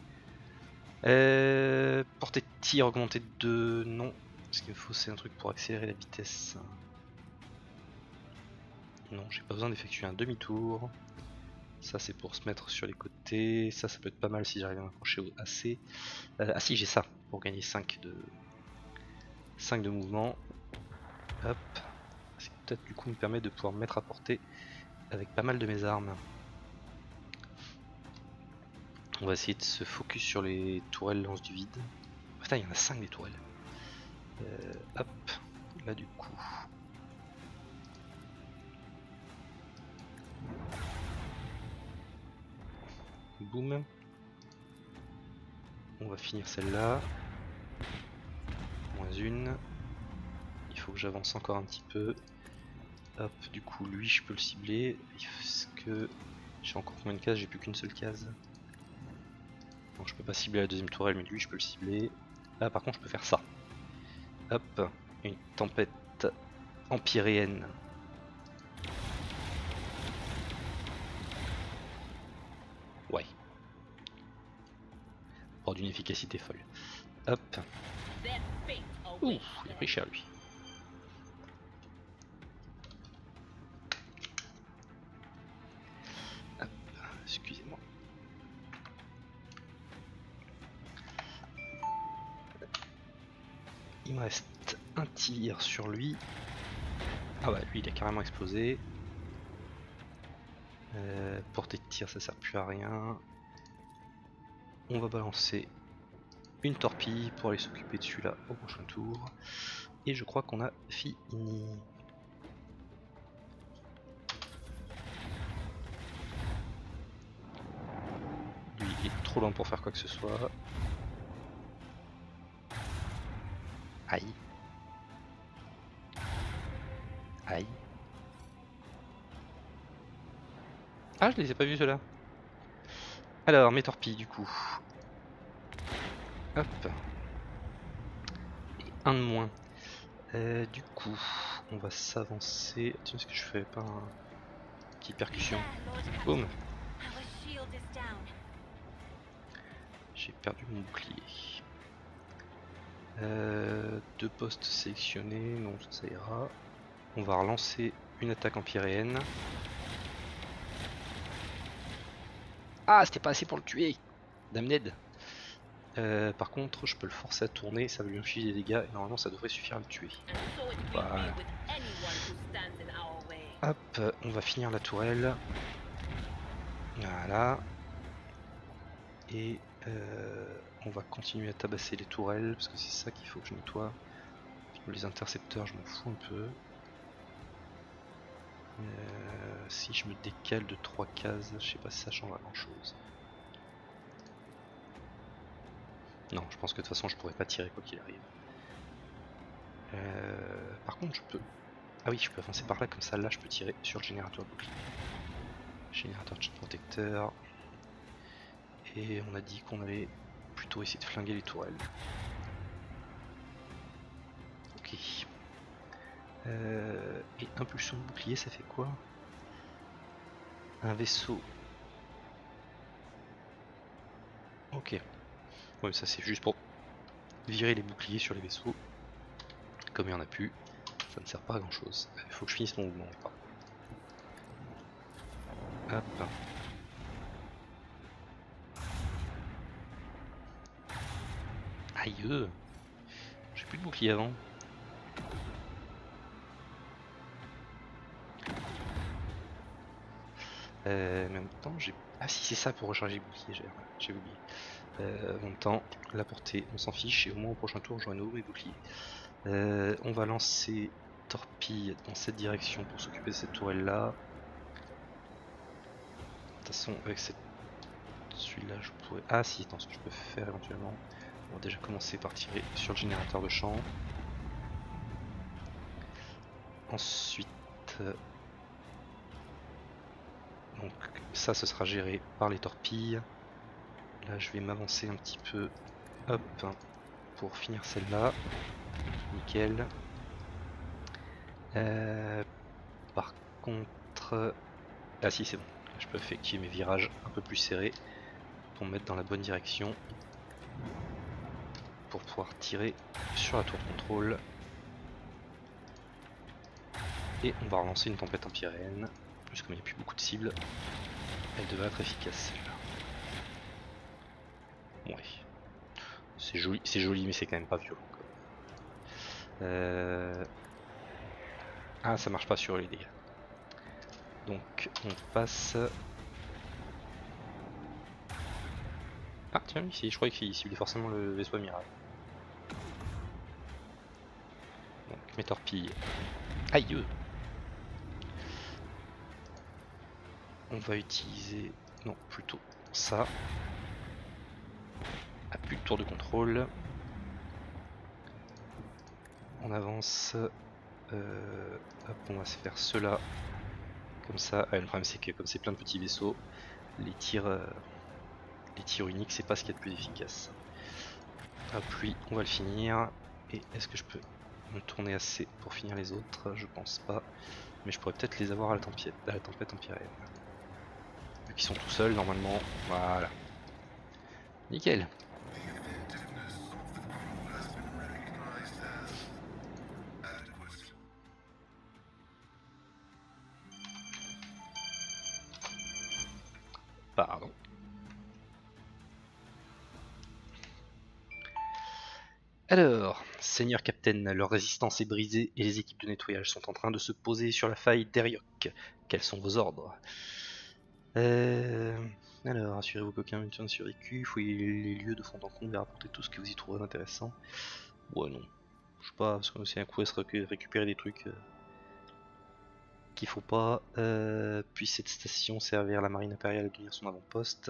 Portée de tir augmentée de 2, non. Ce qu'il me faut c'est un truc pour accélérer la vitesse. Non, j'ai pas besoin d'effectuer un demi-tour. Ça c'est pour se mettre sur les côtés. Ça peut être pas mal si j'arrive à m'accrocher assez. Ah si, j'ai ça pour gagner 5 de mouvement. Hop. Ce qui peut-être du coup me permet de pouvoir me mettre à portée avec pas mal de mes armes. On va essayer de se focus sur les tourelles lance du vide. Putain, il y en a 5 des tourelles. Hop. Là du coup. Boum. On va finir celle-là. Moins une. Il faut que j'avance encore un petit peu. Hop, du coup lui je peux le cibler. Est-ce que j'ai encore combien de cases? J'ai plus qu'une seule case. Donc je peux pas cibler la deuxième tourelle, mais lui je peux le cibler. Là par contre je peux faire ça. Hop, une tempête empyréenne. Ouais. Pour d'une efficacité folle. Hop. Ouh, il a pris cher lui. Hop, excusez-moi. Il me reste un tir sur lui. Ah bah lui il a carrément explosé. Portée de tir ça sert plus à rien. On va balancer une torpille pour aller s'occuper de celui-là au prochain tour. Et je crois qu'on a fini. Lui il est trop loin pour faire quoi que ce soit. Aïe. Aïe. Ah, je les ai pas vus ceux-là. Alors, mes torpilles du coup. Hop. Et un de moins. Du coup, on va s'avancer. Tiens, est-ce que je fais pas un petit percussion? Boum. J'ai perdu mon bouclier. Deux postes sélectionnés, non ça ira. On va relancer une attaque empyréenne. Ah, c'était pas assez pour le tuer. Damned. Par contre, je peux le forcer à tourner, ça va lui infliger des dégâts et normalement ça devrait suffire à le tuer. Voilà. Hop, on va finir la tourelle. Voilà. Et on va continuer à tabasser les tourelles, parce que c'est ça qu'il faut que je nettoie. Les intercepteurs, je m'en fous un peu. Si je me décale de 3 cases, je sais pas si ça changera grand chose. Non, je pense que de toute façon je pourrais pas tirer quoi qu'il arrive. Par contre je peux... Ah oui, je peux avancer par là, comme ça là je peux tirer sur le générateur de bouclier. Générateur de champ protecteur. Et on a dit qu'on allait plutôt essayer de flinguer les tourelles. Ok. Et impulsion de bouclier, ça fait quoi? Un vaisseau. Ok. Ouais, ça c'est juste pour virer les boucliers sur les vaisseaux. Comme il y en a plus, ça ne sert pas à grand chose. Il faut que je finisse mon mouvement. Hop. Aïe. J'ai plus de bouclier avant. En même temps, j'ai... Ah si, c'est ça pour recharger les boucliers, j'ai oublié. En même temps, la portée, on s'en fiche, et au moins au prochain tour, j'aurai nouveau mes boucliers. On va lancer torpille dans cette direction pour s'occuper de cette tourelle-là. De toute façon, avec celui-là, je pourrais... Ah si, attends, ce que je peux faire éventuellement, on va déjà commencer par tirer sur le générateur de champ. Ensuite... Donc ça, ce sera géré par les torpilles. Là, je vais m'avancer un petit peu. Hop, pour finir celle-là. Nickel. Par contre... Ah si, c'est bon. Là, je peux effectuer mes virages un peu plus serrés pour me mettre dans la bonne direction. Pour pouvoir tirer sur la tour de contrôle. Et on va relancer une tempête empyréenne. En plus, comme il n'y a plus beaucoup de cibles, elle devrait être efficace celle-là. Ouais. C'est joli, mais c'est quand même pas violent. Ah, ça marche pas sur les dégâts. Donc on passe... Ah tiens, ici, je croyais qu'il ciblait forcément le vaisseau amiral. Donc mes torpilles. Aïe! On va utiliser... Non, plutôt ça. Ah, plus de tour de contrôle. On avance. Hop, on va se faire cela. Comme ça. Ah, le problème c'est que comme c'est plein de petits vaisseaux, les tirs uniques, c'est pas ce qu'il y a de plus efficace. Hop, lui, on va le finir. Et est-ce que je peux me tourner assez pour finir les autres? Je pense pas. Mais je pourrais peut-être les avoir à la tempête empyréenne. Vu qu'ils sont tout seuls, normalement. Voilà. Nickel. Pardon. Alors, Seigneur Captain, leur résistance est brisée et les équipes de nettoyage sont en train de se poser sur la faille d'Eriok. Quels sont vos ordres? Alors, assurez-vous qu'aucun mutant n'a survécu, fouillez les lieux de fond en comble et rapportez tout ce que vous y trouverez d'intéressant. Ouais, non. Je sais pas, parce que c'est un coup à se récupérer des trucs qu'il faut pas. Puis cette station servir la marine impériale à devenir son avant-poste.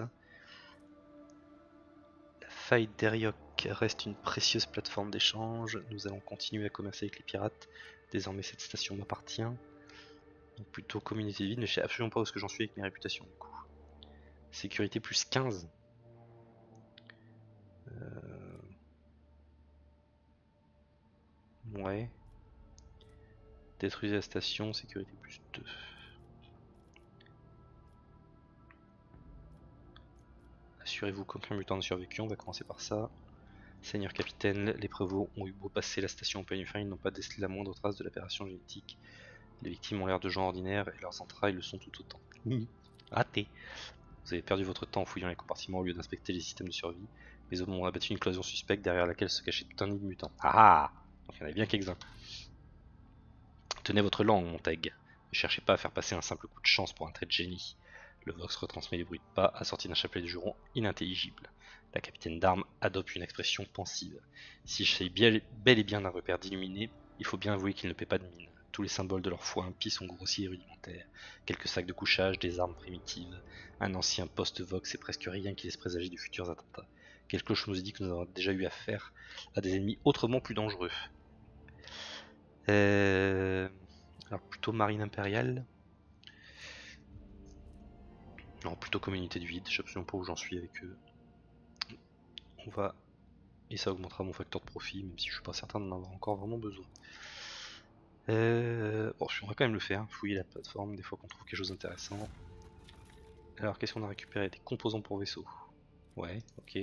La faille d'Eriok reste une précieuse plateforme d'échange. Nous allons continuer à commercer avec les pirates. Désormais, cette station m'appartient. Donc plutôt communauté de vie, mais je sais absolument pas où est-ce que j'en suis avec mes réputations du coup. Sécurité plus 15. Ouais. Détruisez la station, sécurité plus 2. Assurez-vous qu'aucun mutant n'a survécu, on va commencer par ça. Seigneur capitaine, les prévôts ont eu beau passer la station en pleine fin, ils n'ont pas décelé la moindre trace de l'opération génétique. Les victimes ont l'air de gens ordinaires et leurs entrailles le sont tout autant. Raté. Vous avez perdu votre temps en fouillant les compartiments au lieu d'inspecter les systèmes de survie. Les hommes ont abattu une cloison suspecte derrière laquelle se cachait tout un nid de mutants. Ah ah! Donc il y en avait bien quelques-uns. Tenez votre langue, Montaigne. Ne cherchez pas à faire passer un simple coup de chance pour un trait de génie. Le Vox retransmet les bruits de pas assortis d'un chapelet de jurons inintelligible. La capitaine d'armes adopte une expression pensive. Si je sais bel et bien un repère d'illuminés, il faut bien avouer qu'ils ne paient pas de mine. Tous les symboles de leur foi impie sont grossiers et rudimentaires. Quelques sacs de couchage, des armes primitives, un ancien poste Vox et presque rien qui laisse présager de futurs attentats. Quelque chose nous dit que nous avons déjà eu affaire à des ennemis autrement plus dangereux. Alors plutôt marine impériale. Non, plutôt communauté de vide, je sais absolument pas où j'en suis avec eux. On va... Et ça augmentera mon facteur de profit, même si je suis pas certain d'en avoir encore vraiment besoin. Bon, on va quand même le faire, fouiller la plateforme, des fois qu'on trouve quelque chose d'intéressant. Alors, qu'est-ce qu'on a récupéré? Des composants pour vaisseau. Ouais, ok.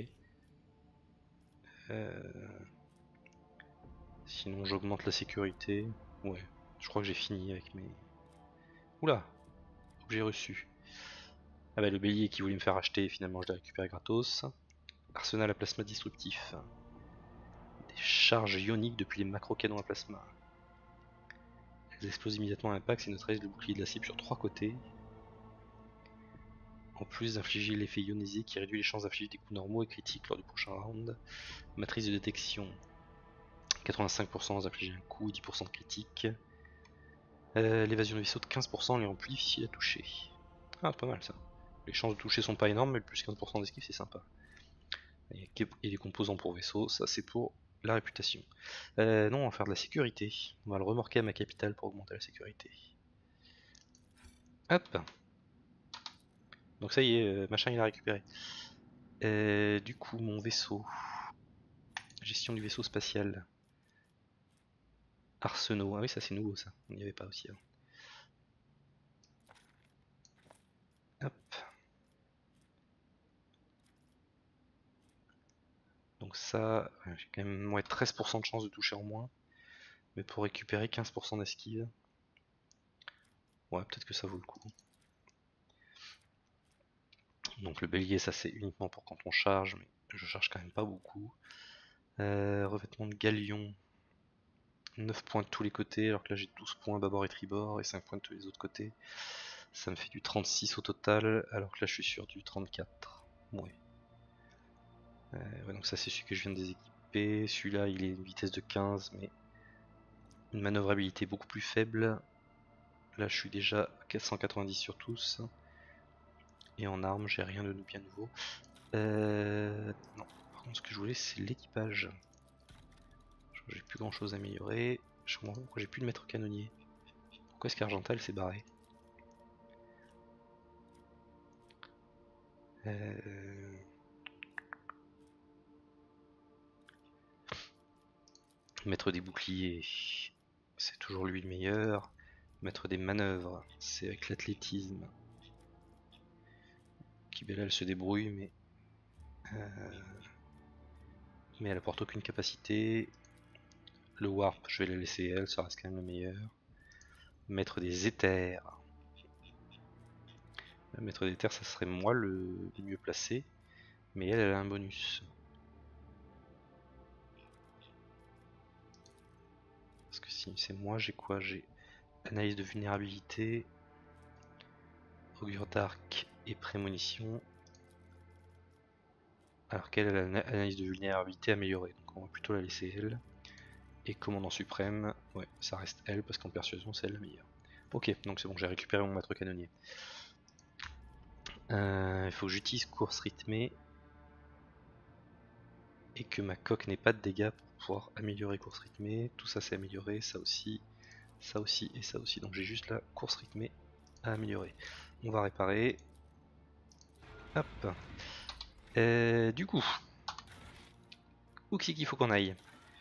Sinon, j'augmente la sécurité. Ouais, je crois que j'ai fini avec mes... Oula! Objet reçu. Ah bah le bélier qui voulait me faire acheter, finalement je l'ai récupéré gratos. Arsenal à plasma disruptif. Des charges ioniques depuis les macro-canons à plasma. Elles explosent immédiatement à l'impact et neutralisent le bouclier de la cible sur 3 côtés. En plus d'infliger l'effet ionisé qui réduit les chances d'infliger des coups normaux et critiques lors du prochain round. Matrice de détection. 85% d'infliger un coup et 10% de critique. L'évasion de vaisseau de 15% les rend plus difficiles à toucher. Ah, pas mal ça. Les chances de toucher sont pas énormes, mais le plus 15% d'esquive c'est sympa. Et les composants pour vaisseau, ça c'est pour la réputation. Non, on va faire de la sécurité. On va le remorquer à ma capitale pour augmenter la sécurité. Hop. Donc ça y est, machin il a récupéré. Du coup, mon vaisseau. Gestion du vaisseau spatial. Arsenaux. Ah oui, ça c'est nouveau ça. On n'y avait pas aussi avant. Hop. Donc ça, j'ai quand même 13% de chance de toucher en moins. Mais pour récupérer 15% d'esquive. Ouais, peut-être que ça vaut le coup. Donc le bélier, ça c'est uniquement pour quand on charge, mais je charge quand même pas beaucoup. Revêtement de galion. 9 points de tous les côtés, alors que là j'ai 12 points bâbord et tribord, et 5 points de tous les autres côtés. Ça me fait du 36 au total, alors que là je suis sur du 34. Ouais. Ouais, donc ça c'est celui que je viens de déséquiper. Celui-là il est une vitesse de 15, mais une manœuvrabilité beaucoup plus faible. Là je suis déjà à 490 sur tous. Et en armes j'ai rien de bien nouveau. Non, par contre ce que je voulais c'est l'équipage. J'ai plus grand chose à améliorer. Je comprends pas pourquoi j'ai plus de maître canonnier. Pourquoi est-ce qu'Argental s'est barré? Mettre des boucliers, c'est toujours lui le meilleur. Mettre des manœuvres, c'est avec l'athlétisme. Kibella elle se débrouille, mais elle apporte aucune capacité. Le warp, je vais la laisser elle, ça reste quand même le meilleur. Mettre des éthers. Mettre des éthers, ça serait moi le mieux placé, mais elle a un bonus. Parce que si c'est moi, j'ai quoi? J'ai analyse de vulnérabilité, augure d'arc et prémonition. Alors qu'elle a l'analyse de vulnérabilité améliorée, donc on va plutôt la laisser elle. Et commandant suprême, ouais, ça reste elle parce qu'en persuasion c'est elle la meilleure. Ok, donc c'est bon, j'ai récupéré mon maître canonnier. Il faut que j'utilise course rythmée et que ma coque n'ait pas de dégâts pour pouvoir améliorer course rythmée. Tout ça c'est amélioré, ça aussi et ça aussi. Donc j'ai juste la course rythmée à améliorer. On va réparer. Hop. Du coup, où c'est qu'il faut qu'on aille?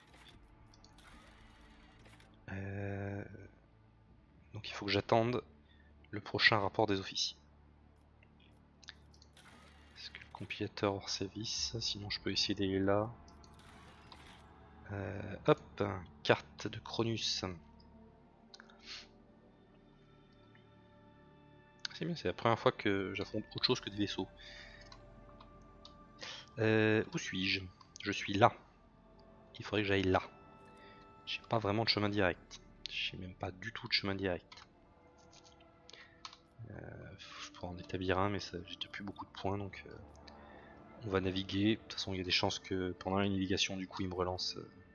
Donc il faut que j'attende le prochain rapport des officiers. Est-ce que le compilateur hors service? Sinon je peux essayer d'aller là. Hop, carte de Cronus. C'est bien, c'est la première fois que j'affronte autre chose que des vaisseaux. Où suis-je? Je suis là. Il faudrait que j'aille là. J'ai pas vraiment de chemin direct. J'ai même pas du tout de chemin direct. Je pourrais en établir un, mais j'ai déjà plus beaucoup de points, donc on va naviguer. De toute façon, il y a des chances que pendant la navigation, du coup, il me relance.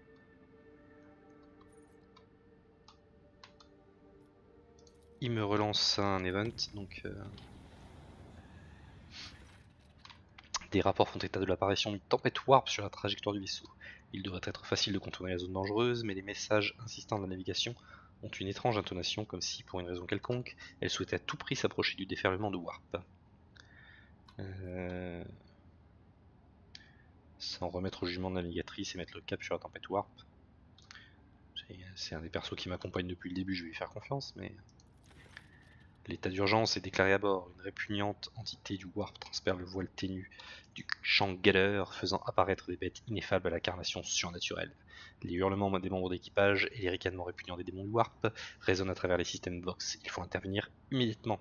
Il me relance un event, donc des rapports font état de l'apparition d'une tempête warp sur la trajectoire du vaisseau. Il devrait être facile de contourner la zone dangereuse, mais les messages insistants de la navigation ont une étrange intonation, comme si, pour une raison quelconque, elle souhaitait à tout prix s'approcher du déferlement de warp. Sans remettre au jugement de la navigatrice et mettre le cap sur la tempête warp. C'est un des persos qui m'accompagne depuis le début, je vais lui faire confiance, mais... L'état d'urgence est déclaré à bord. Une répugnante entité du warp transperce le voile ténu du champ Geller, faisant apparaître des bêtes ineffables à la carnation surnaturelle. Les hurlements des membres d'équipage et les ricanements répugnants des démons du warp résonnent à travers les systèmes Vox. Il faut intervenir immédiatement.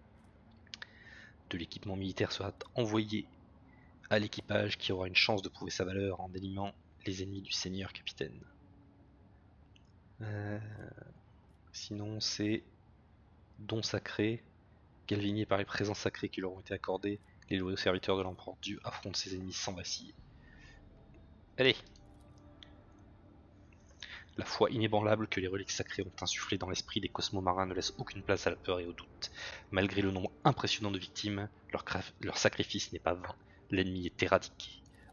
De l'équipement militaire sera envoyé à l'équipage qui aura une chance de prouver sa valeur en éliminant les ennemis du Seigneur Capitaine. Sinon c'est don sacré, galvaniés par les présences sacrées qui leur ont été accordées, les loyaux serviteurs de l'empereur Dieu affrontent ses ennemis sans vaciller. Allez! La foi inébranlable que les reliques sacrées ont insufflée dans l'esprit des cosmomarins ne laisse aucune place à la peur et au doute. Malgré le nombre impressionnant de victimes, leur sacrifice n'est pas vain. L'ennemi est éradiqué.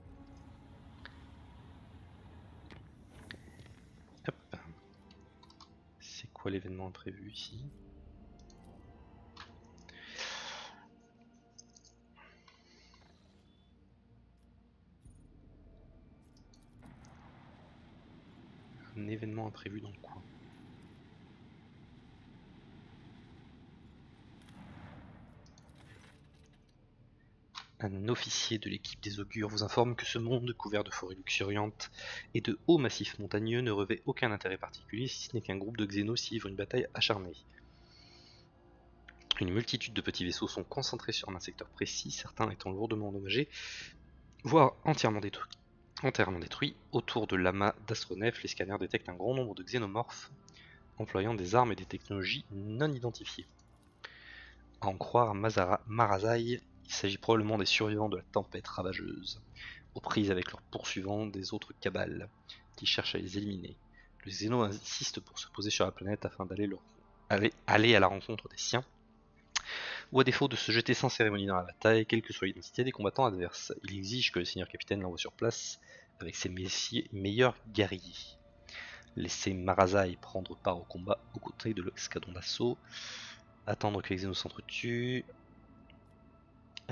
Hop. C'est quoi l'événement imprévu ici? Un événement imprévu dans le coin. Un officier de l'équipe des augures vous informe que ce monde, couvert de forêts luxuriantes et de hauts massifs montagneux, ne revêt aucun intérêt particulier si ce n'est qu'un groupe de xénos s'y livre une bataille acharnée. Une multitude de petits vaisseaux sont concentrés sur un secteur précis, certains étant lourdement endommagés, voire entièrement détruits. Autour de l'amas d'astronefs, les scanners détectent un grand nombre de xénomorphes employant des armes et des technologies non identifiées. À en croire Marasai, il s'agit probablement des survivants de la tempête ravageuse, aux prises avec leurs poursuivants des autres cabales, qui cherchent à les éliminer. Le Xéno insiste pour se poser sur la planète afin d'aller aller à la rencontre des siens, ou à défaut de se jeter sans cérémonie dans la bataille, quelle que soit l'identité des combattants adverses. Il exige que le Seigneur Capitaine l'envoie sur place avec ses meilleurs guerriers. Laissez Marasai prendre part au combat aux côtés de l'escadron d'assaut. Attendre que les Xénos s'entretuent. On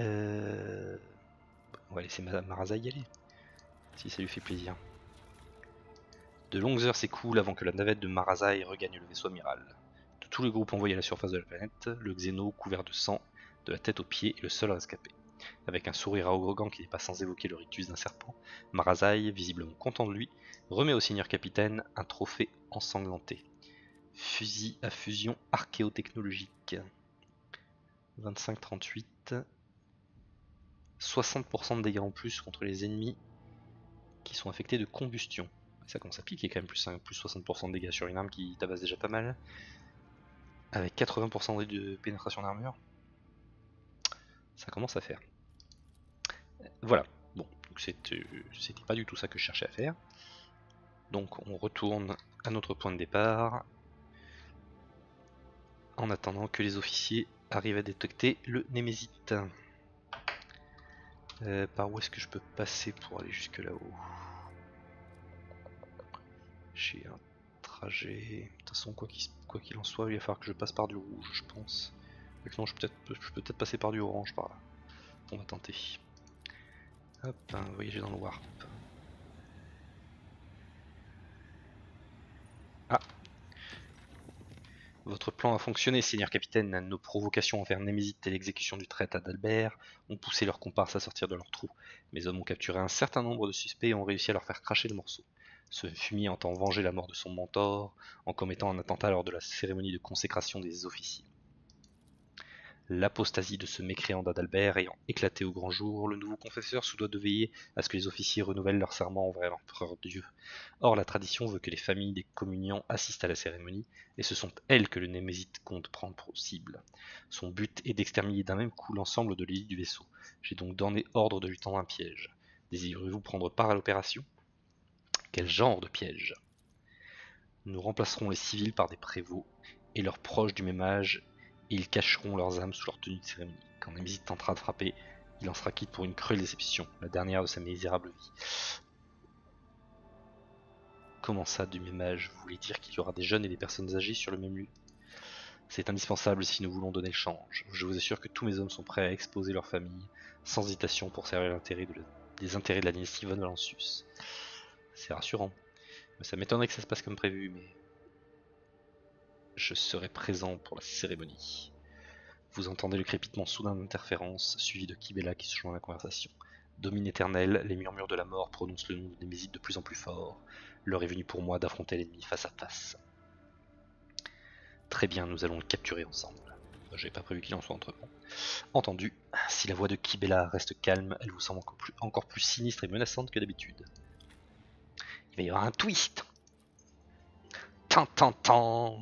va laisser Marasai y aller, si ça lui fait plaisir. De longues heures s'écoulent avant que la navette de Marasai regagne le vaisseau amiral. De tous les groupes envoyés à la surface de la planète, le Xéno, couvert de sang, de la tête aux pieds, est le seul rescapé. Avec un sourire arrogant qui n'est pas sans évoquer le rictus d'un serpent, Marasai, visiblement content de lui, remet au Seigneur Capitaine un trophée ensanglanté. Fusil à fusion archéotechnologique. 25-38. 60% de dégâts en plus contre les ennemis qui sont affectés de combustion. Ça commence à piquer quand même, plus 60% de dégâts sur une arme qui tabasse déjà pas mal. Avec 80% de pénétration d'armure. Ça commence à faire. Voilà. Bon, c'était pas du tout ça que je cherchais à faire. Donc on retourne à notre point de départ. En attendant que les officiers arrivent à détecter le Némésite. Par où est-ce que je peux passer pour aller jusque là-haut? J'ai un trajet. De toute façon, quoi qu'il en soit, il va falloir que je passe par du rouge, je pense. Donc non, je peux peut-être passer par du orange par là. On va tenter. Hop, voyager dans le warp. Ah! Votre plan a fonctionné, Seigneur Capitaine. Nos provocations envers Némésite et l'exécution du traître Adalbert ont poussé leurs comparses à sortir de leur trou. Mes hommes ont capturé un certain nombre de suspects et ont réussi à leur faire cracher le morceau. Ce fumier entend venger la mort de son mentor en commettant un attentat lors de la cérémonie de consécration des officiers. L'apostasie de ce mécréant d'Adalbert ayant éclaté au grand jour, le nouveau confesseur se doit de veiller à ce que les officiers renouvellent leur serment envers l'empereur Dieu. Or, la tradition veut que les familles des communiants assistent à la cérémonie, et ce sont elles que le Némésite compte prendre pour cible. Son but est d'exterminer d'un même coup l'ensemble de l'élite du vaisseau. J'ai donc donné ordre de lui tendre un piège. Désirez-vous prendre part à l'opération? Quel genre de piège? Nous remplacerons les civils par des prévôts, et leurs proches du même âge, et ils cacheront leurs âmes sous leur tenue de cérémonie. Quand Némésite tentera de frapper, il en sera quitte pour une cruelle déception, la dernière de sa misérable vie. Comment ça, du même âge? Vous voulez dire qu'il y aura des jeunes et des personnes âgées sur le même lieu? C'est indispensable si nous voulons donner le change. Je vous assure que tous mes hommes sont prêts à exposer leur famille, sans hésitation, pour servir les intérêts de la dynastie von Valancius. C'est rassurant. Mais ça m'étonnerait que ça se passe comme prévu, mais... Je serai présent pour la cérémonie. Vous entendez le crépitement soudain d'interférence, suivi de Kibella qui se joint à la conversation. Domine éternel, les murmures de la mort prononcent le nom de Némésite de plus en plus fort. L'heure est venue pour moi d'affronter l'ennemi face à face. Très bien, nous allons le capturer ensemble. J'avais pas prévu qu'il en soit entre-temps. Entendu, si la voix de Kibella reste calme, elle vous semble encore plus sinistre et menaçante que d'habitude. Il va y avoir un twist. Tan tan tan.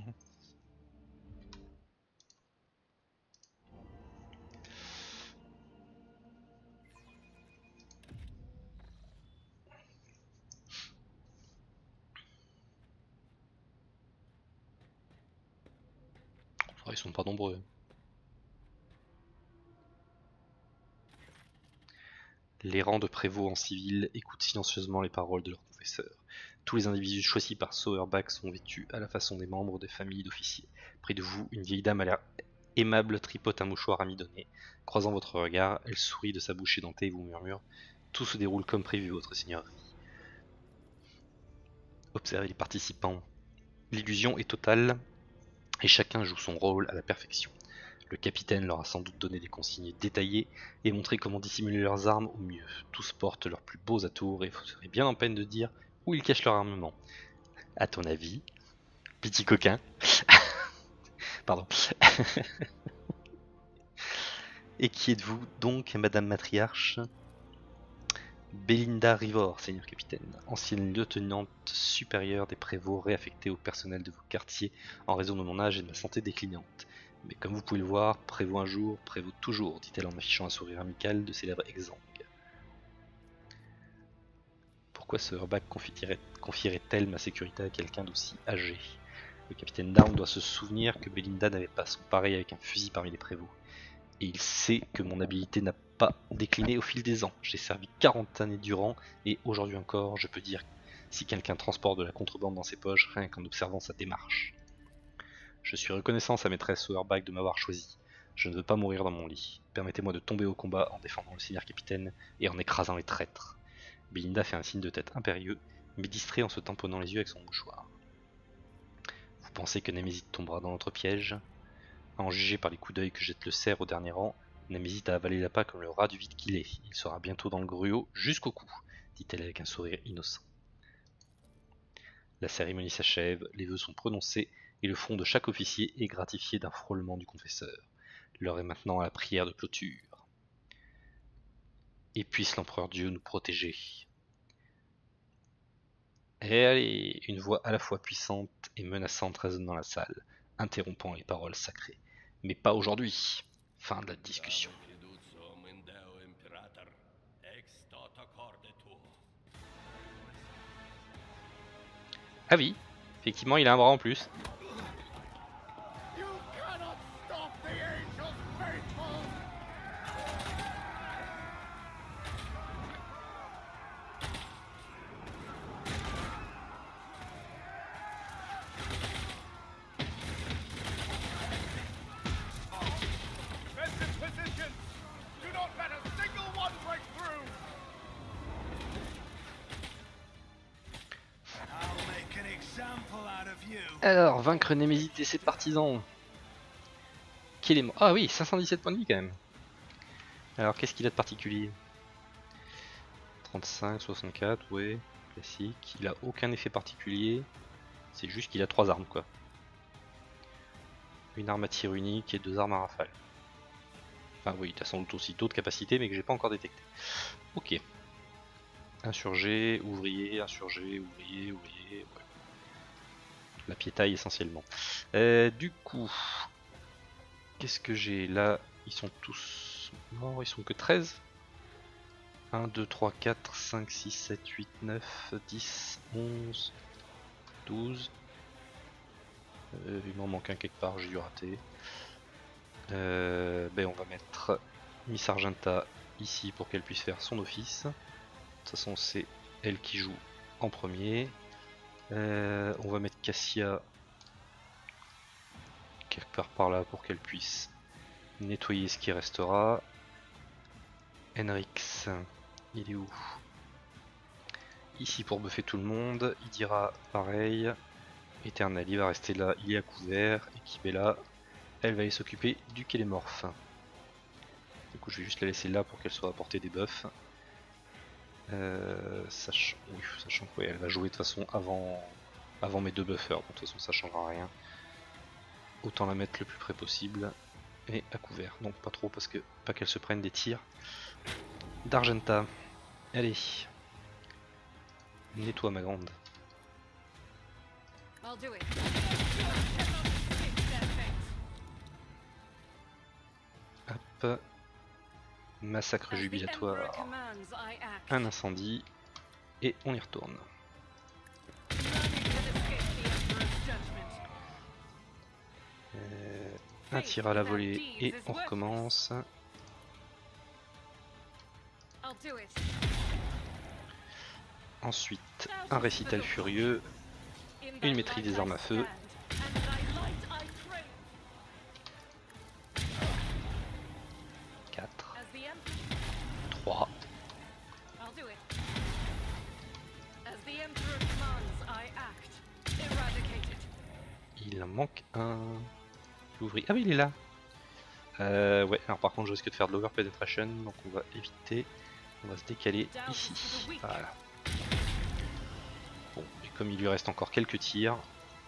Ils sont pas nombreux. Les rangs de prévôts en civil écoutent silencieusement les paroles de leur confesseur. Tous les individus choisis par Sauerbach sont vêtus à la façon des membres des familles d'officiers. Près de vous, une vieille dame à l'air aimable tripote un mouchoir amidonné. Croisant votre regard, elle sourit de sa bouche édentée et vous murmure « Tout se déroule comme prévu, votre seigneurie. » Observez les participants. L'illusion est totale et chacun joue son rôle à la perfection. Le capitaine leur a sans doute donné des consignes détaillées et montré comment dissimuler leurs armes au mieux. Tous portent leurs plus beaux atours et vous serez bien en peine de dire où ils cachent leur armement. À ton avis, petit coquin. Pardon. Et qui êtes-vous donc, madame matriarche? Belinda Rivor, seigneur capitaine, ancienne lieutenante supérieure des prévôts réaffectée au personnel de vos quartiers en raison de mon âge et de ma santé déclinante. Mais comme vous pouvez le voir, prévaut un jour, prévaut toujours, dit-elle en affichant un sourire amical de ses lèvres exsangues. Pourquoi Sauerbach confierait-elle ma sécurité à quelqu'un d'aussi âgé? Le capitaine d'armes doit se souvenir que Belinda n'avait pas son pareil avec un fusil parmi les prévôts. Et il sait que mon habileté n'a pas décliné au fil des ans. J'ai servi 40 années durant, et aujourd'hui encore, je peux dire si quelqu'un transporte de la contrebande dans ses poches, rien qu'en observant sa démarche. Je suis reconnaissant à maîtresse Sauerbach de m'avoir choisi. Je ne veux pas mourir dans mon lit. Permettez-moi de tomber au combat en défendant le seigneur capitaine et en écrasant les traîtres. Belinda fait un signe de tête impérieux, mais distrait en se tamponnant les yeux avec son mouchoir. Vous pensez que Némésite tombera dans notre piège? À en juger par les coups d'œil que jette le cerf au dernier rang, Némésite a avalé l'appât comme le rat du vide qu'il est. Il sera bientôt dans le gruau jusqu'au cou, dit-elle avec un sourire innocent. La cérémonie s'achève, les vœux sont prononcés et le front de chaque officier est gratifié d'un frôlement du confesseur. L'heure est maintenant à la prière de clôture. Et puisse l'empereur Dieu nous protéger. Et allez, une voix à la fois puissante et menaçante résonne dans la salle, interrompant les paroles sacrées. Mais pas aujourd'hui. Fin de la discussion. Ah oui, effectivement il a un bras en plus. Alors, vaincre Némésite et ses partisans. Qu'il est mort. Ah oui, 517 points de vie quand même. Alors, qu'est-ce qu'il a de particulier? 35, 64, ouais, classique. Il a aucun effet particulier. C'est juste qu'il a 3 armes, quoi. Une arme à tir unique et 2 armes à rafale. Enfin oui, t'as sans doute aussi d'autres capacités mais que j'ai pas encore détecté. Ok. Insurgé, ouvrier, insurgé, ouvrier, ouvrier. Ouais. La piétaille essentiellement. Du coup, qu'est-ce que j'ai là? Ils sont tous morts, ils sont que 13. 1, 2, 3, 4, 5, 6, 7, 8, 9, 10, 11, 12. Il m'en manque un quelque part, j'ai dû rater. Ben on va mettre Miss Argenta ici pour qu'elle puisse faire son office. De toute façon, c'est elle qui joue en premier. On va mettre Cassia quelque part par là pour qu'elle puisse nettoyer ce qui restera. Henrix, il est où? Ici pour buffer tout le monde. Il dira pareil. Eternal, il va rester là, il est à couvert. Et Kibella, elle va aller s'occuper du Kélémorphe. Du coup, je vais juste la laisser là pour qu'elle soit à portée des buffs. Sachant que ouais, elle va jouer de toute façon avant mes deux buffers, donc de toute façon ça changera rien. Autant la mettre le plus près possible et à couvert, donc pas trop parce que pas qu'elle se prenne des tirs d'Argenta. Allez, nettoie ma grande. Hop, massacre jubilatoire, un incendie et on y retourne. Un tir à la volée et on recommence. Ensuite, un récital furieux, une maîtrise des armes à feu. 4, 3. Il en manque un. L'ouvrier. Ah oui, il est là. Ouais, alors par contre je risque de faire de l'over penetration, donc on va éviter. On va se décaler ici. Voilà. Bon, et comme il lui reste encore quelques tirs.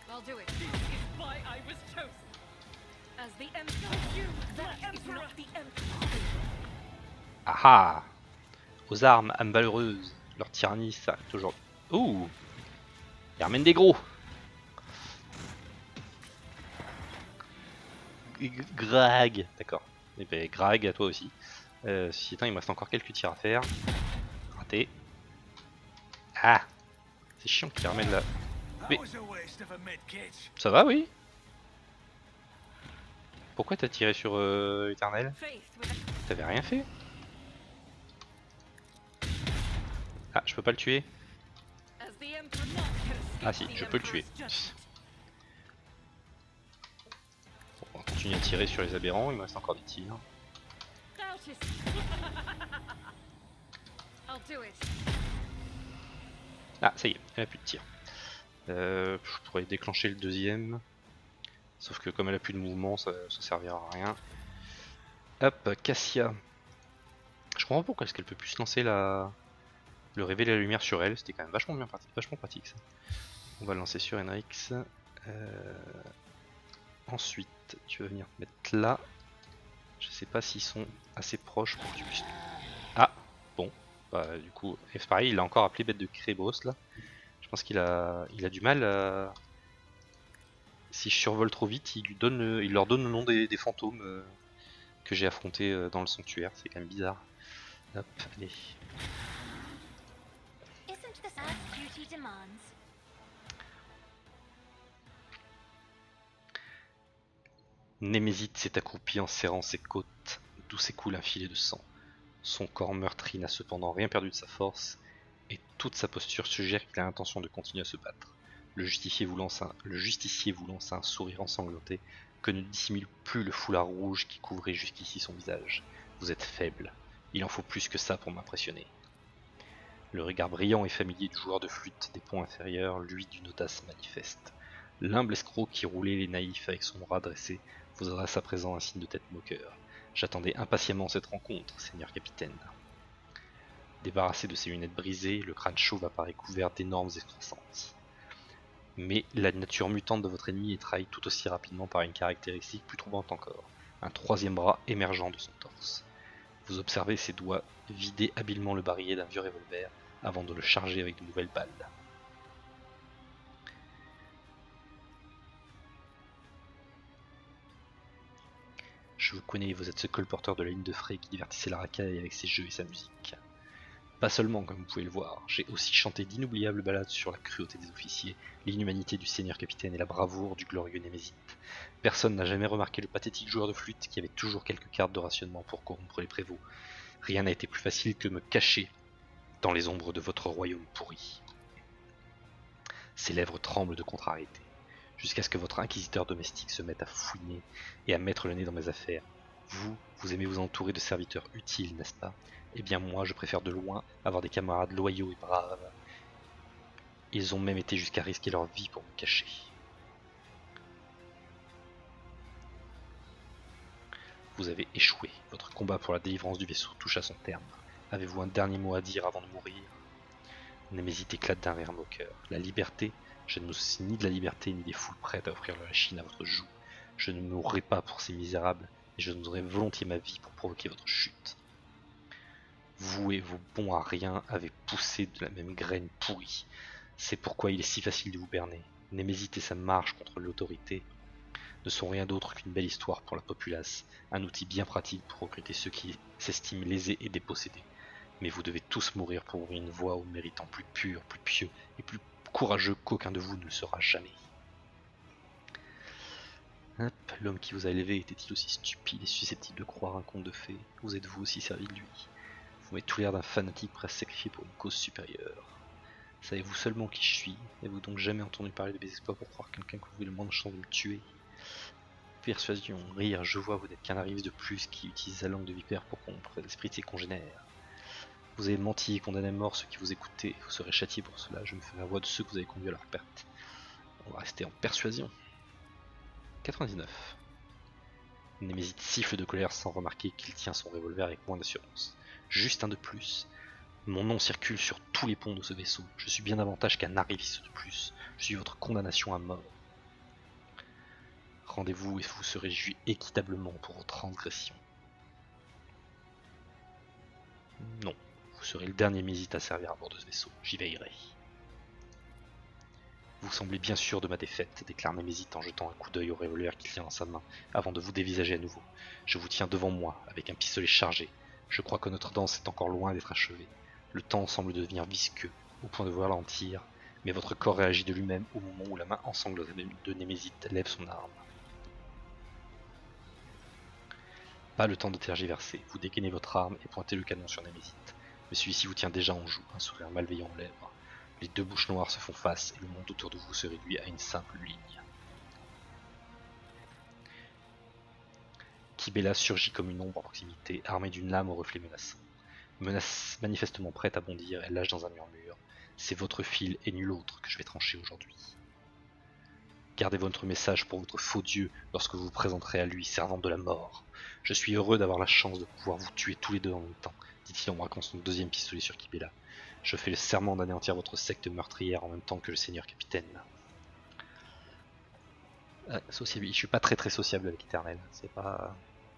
Ah ah! Aux armes, âmes valeureuses. Leur tyrannie s'arrête aujourd'hui. Ouh! Il ramène des gros! Grag! D'accord. Et ben Grag à toi aussi. Si étant, il me reste encore quelques tirs à faire. Raté. Ah! C'est chiant qu'il ramène là. Mais... Ça va, oui? Pourquoi t'as tiré sur Eternel? T'avais rien fait? Ah, je peux pas le tuer? Ah si, je peux le tuer. Bon, on va continuer à tirer sur les aberrants, il me reste encore des tirs. Ah, ça y est, elle a plus de tir. Je pourrais déclencher le deuxième. Sauf que comme elle a plus de mouvement, ça servira à rien. Hop, Cassia. Je comprends pas pourquoi est-ce qu'elle peut plus se lancer le révéler la lumière sur elle. C'était quand même vachement pratique ça. On va le lancer sur Henrix. Ensuite, tu vas venir te mettre là. Je sais pas s'ils sont assez proches pour que tu puisses... Ah, bon. Bah, du coup, c'est pareil, il a encore appelé bête de Krébos là. Je pense qu'il a du mal à... Si je survole trop vite, il leur donne le nom des fantômes que j'ai affrontés dans le sanctuaire. C'est quand même bizarre. Hop, allez. Némésite s'est accroupi en serrant ses côtes, d'où s'écoule un filet de sang. Son corps meurtri n'a cependant rien perdu de sa force, et toute sa posture suggère qu'il a l'intention de continuer à se battre. Le justicier vous lance un sourire ensanglanté que ne dissimule plus le foulard rouge qui couvrait jusqu'ici son visage. Vous êtes faible, il en faut plus que ça pour m'impressionner. Le regard brillant et familier du joueur de flûte des ponts inférieurs, lui d'une audace manifeste. L'humble escroc qui roulait les naïfs avec son bras dressé vous adresse à présent un signe de tête moqueur. J'attendais impatiemment cette rencontre, seigneur capitaine. Débarrassé de ses lunettes brisées, le crâne chauve apparaît couvert d'énormes excroissances. Mais la nature mutante de votre ennemi est trahie tout aussi rapidement par une caractéristique plus troublante encore. un troisième bras émergeant de son torse. Vous observez ses doigts vider habilement le barillet d'un vieux revolver avant de le charger avec de nouvelles balles. Je vous connais, vous êtes ce colporteur de la ligne de frais qui divertissait la racaille avec ses jeux et sa musique. Pas seulement, comme vous pouvez le voir, j'ai aussi chanté d'inoubliables ballades sur la cruauté des officiers, l'inhumanité du seigneur capitaine et la bravoure du glorieux Némésite. Personne n'a jamais remarqué le pathétique joueur de flûte qui avait toujours quelques cartes de rationnement pour corrompre les prévôts. Rien n'a été plus facile que de me cacher dans les ombres de votre royaume pourri. Ses lèvres tremblent de contrariété, jusqu'à ce que votre inquisiteur domestique se mette à fouiner et à mettre le nez dans mes affaires. Vous aimez vous entourer de serviteurs utiles, n'est-ce pas? Eh bien moi, je préfère de loin avoir des camarades loyaux et braves. Ils ont même été jusqu'à risquer leur vie pour me cacher. Vous avez échoué. Votre combat pour la délivrance du vaisseau touche à son terme. Avez-vous un dernier mot à dire avant de mourir? Némésite éclate d'un rire moqueur. La liberté? Je ne me soucie ni de la liberté ni des foules prêtes à offrir la Chine à votre joug. Je ne mourrai pas pour ces misérables, et je donnerai volontiers ma vie pour provoquer votre chute. Vous et vos bons à rien avez poussé de la même graine pourrie. C'est pourquoi il est si facile de vous berner. Némésite et sa marche contre l'autorité ne sont rien d'autre qu'une belle histoire pour la populace, un outil bien pratique pour recruter ceux qui s'estiment lésés et dépossédés. Mais vous devez tous mourir pour ouvrir une voie aux méritants plus purs, plus pieux et plus courageux qu'aucun de vous ne le sera jamais. L'homme qui vous a élevé était-il aussi stupide et susceptible de croire un conte de fées? Vous êtes-vous aussi servi de lui? Vous m'avez tout l'air d'un fanatique prêt à se sacrifier pour une cause supérieure. Savez-vous seulement qui je suis? Avez-vous donc jamais entendu parler de mes exploits pour croire quelqu'un que vous avez le moindre chance de me tuer? Persuasion, rire, je vois, vous n'êtes qu'un arriviste de plus qui utilise sa langue de vipère pour corrompre l'esprit de ses congénères. Vous avez menti et condamné à mort ceux qui vous écoutaient, vous serez châtiés pour cela, je me ferai la voix de ceux que vous avez conduits à leur perte. On va rester en persuasion. 99. Némésite siffle de colère sans remarquer qu'il tient son revolver avec moins d'assurance. Juste un de plus. Mon nom circule sur tous les ponts de ce vaisseau. Je suis bien davantage qu'un arriviste de plus. Je suis votre condamnation à mort. Rendez-vous et vous serez jugé équitablement pour vos transgressions. Non, vous serez le dernier Némésite à servir à bord de ce vaisseau. J'y veillerai. Vous semblez bien sûr de ma défaite, déclare Némésite en jetant un coup d'œil au revolver qu'il tient dans sa main, avant de vous dévisager à nouveau. Je vous tiens devant moi, avec un pistolet chargé. Je crois que notre danse est encore loin d'être achevée. Le temps semble devenir visqueux, au point de vous ralentir, mais votre corps réagit de lui-même au moment où la main ensanglante de Némésite lève son arme. Pas le temps de tergiverser, vous dégainez votre arme et pointez le canon sur Némésite. Mais celui-ci vous tient déjà en joue, un sourire malveillant aux lèvres. Les deux bouches noires se font face et le monde autour de vous se réduit à une simple ligne. Kibela surgit comme une ombre à proximité, armée d'une lame au reflet menaçant. Manifestement prête à bondir, elle lâche dans un murmure. C'est votre fil et nul autre que je vais trancher aujourd'hui. Gardez votre message pour votre faux dieu lorsque vous vous présenterez à lui, servant de la mort. Je suis heureux d'avoir la chance de pouvoir vous tuer tous les deux en même temps, dit-il en braquant son deuxième pistolet sur Kibela. Je fais le serment d'anéantir votre secte meurtrière en même temps que le seigneur capitaine. Je suis pas très sociable avec Éternel. C'est pas...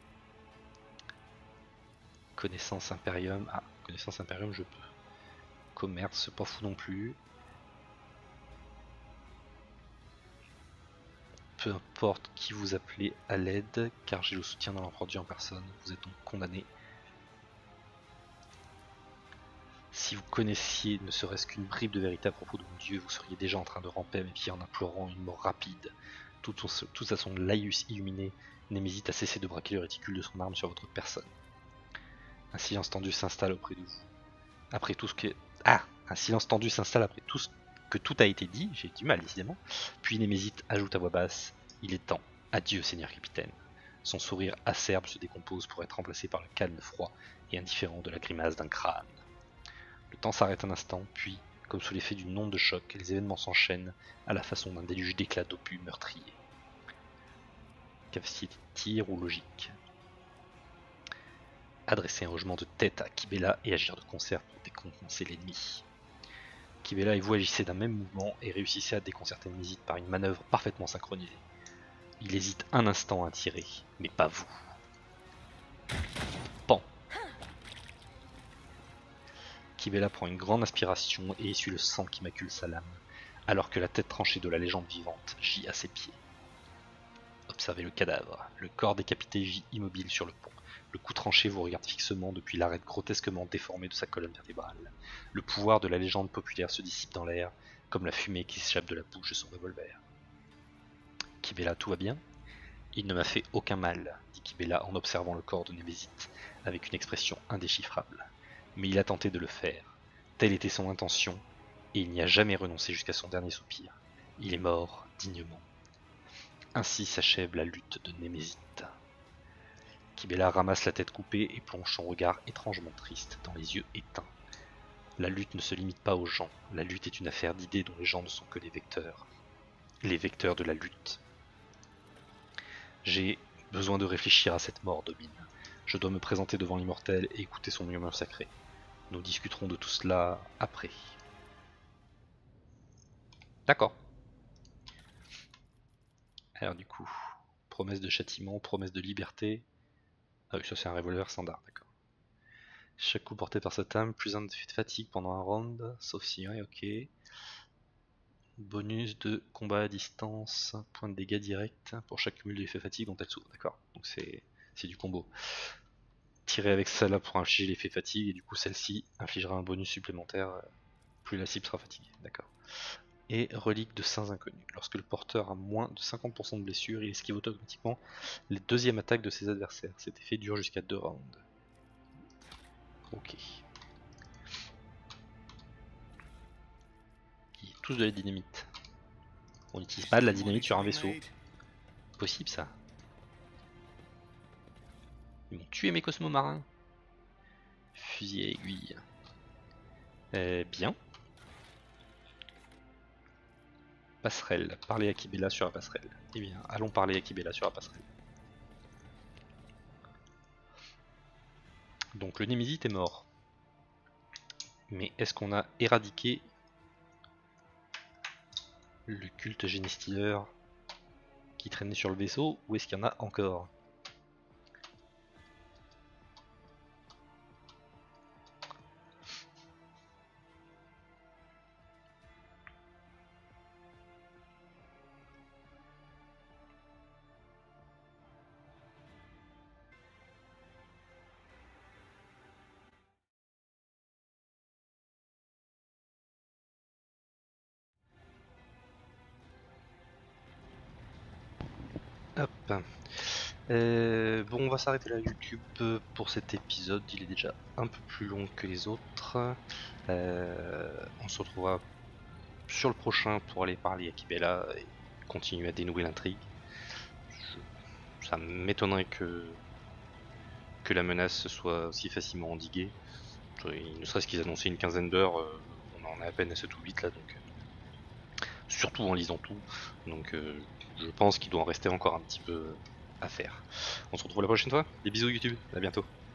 Connaissance Imperium. Ah, connaissance Imperium, je peux. Commerce, pas fou non plus. Peu importe qui vous appelez à l'aide, car j'ai le soutien dans l'empereur Dieu en personne. Vous êtes donc condamné. Si vous connaissiez ne serait-ce qu'une bribe de vérité à propos de mon Dieu, vous seriez déjà en train de ramper à mes pieds en implorant une mort rapide. Tout à son laïus illuminé, Némésite a cessé de braquer le réticule de son arme sur votre personne. Un silence tendu s'installe auprès de vous. Après tout ce que... Ah! Un silence tendu s'installe après tout ce que tout a été dit, j'ai du mal décidément. Puis Némésite ajoute à voix basse, il est temps, adieu Seigneur Capitaine. Son sourire acerbe se décompose pour être remplacé par le calme froid et indifférent de la grimace d'un crâne. Le temps s'arrête un instant, puis, comme sous l'effet d'une onde de choc, les événements s'enchaînent à la façon d'un déluge d'éclats d'obus meurtriers. Capacité de tir ou logique. Adresser un logement de tête à Kibela et agir de concert pour décontenancer l'ennemi. Kibela et vous agissez d'un même mouvement et réussissez à déconcerter Némésite par une manœuvre parfaitement synchronisée. Il hésite un instant à tirer, mais pas vous. Pan. Kibella prend une grande inspiration et essuie le sang qui macule sa lame, alors que la tête tranchée de la légende vivante gît à ses pieds. Observez le cadavre. Le corps décapité gît immobile sur le pont. Le cou tranché vous regarde fixement depuis l'arête grotesquement déformée de sa colonne vertébrale. Le pouvoir de la légende populaire se dissipe dans l'air, comme la fumée qui s'échappe de la bouche de son revolver. Kibella, tout va bien ? Il ne m'a fait aucun mal, dit Kibella en observant le corps de Némézit, avec une expression indéchiffrable. Mais il a tenté de le faire. Telle était son intention, et il n'y a jamais renoncé jusqu'à son dernier soupir. Il est mort dignement. Ainsi s'achève la lutte de Némézit. Kibella ramasse la tête coupée et plonge son regard étrangement triste dans les yeux éteints. La lutte ne se limite pas aux gens, la lutte est une affaire d'idées dont les gens ne sont que les vecteurs de la lutte. J'ai besoin de réfléchir à cette mort, Domine. Je dois me présenter devant l'immortel et écouter son murmure sacré. Nous discuterons de tout cela après. D'accord. Alors du coup, promesse de châtiment, promesse de liberté. Ah oui, ça c'est un revolver standard, d'accord. Chaque coup porté par cette âme, plus un effet de fatigue pendant un round, sauf si ouais, ok. Bonus de combat à distance, point de dégâts direct pour chaque cumul d'effet fatigue dont elle souffre, d'accord. Donc c'est du combo. Tirer avec celle-là pour infliger l'effet fatigue, et du coup celle-ci infligera un bonus supplémentaire plus la cible sera fatiguée, d'accord. Et relique de saints inconnus. Lorsque le porteur a moins de 50% de blessure, il esquive automatiquement les deuxièmes attaques de ses adversaires. Cet effet dure jusqu'à 2 rounds. Ok. Ils ont tous de la dynamite. On n'utilise pas de la dynamite sur un vaisseau. Possible ça. Ils m'ont tué mes cosmos marins. Fusil à aiguille. Bien. Passerelle. Parler à Kibella sur la passerelle. Eh bien, allons parler à Kibella sur la passerelle. Donc le Némézit est mort. Mais est-ce qu'on a éradiqué le culte Génie-Stealer qui traînait sur le vaisseau, ou est-ce qu'il y en a encore? Hop. Bon, on va s'arrêter là YouTube pour cet épisode. Il est déjà un peu plus long que les autres. On se retrouvera sur le prochain pour aller parler à Kibella et continuer à dénouer l'intrigue. Ça m'étonnerait que la menace soit aussi facilement endiguée. Ne serait-ce qu'ils annonçaient une quinzaine d'heures, on en est à peine à 7 ou 8 là, donc surtout en lisant tout. Donc je pense qu'il doit en rester encore un petit peu à faire. On se retrouve la prochaine fois. Des bisous YouTube, à bientôt.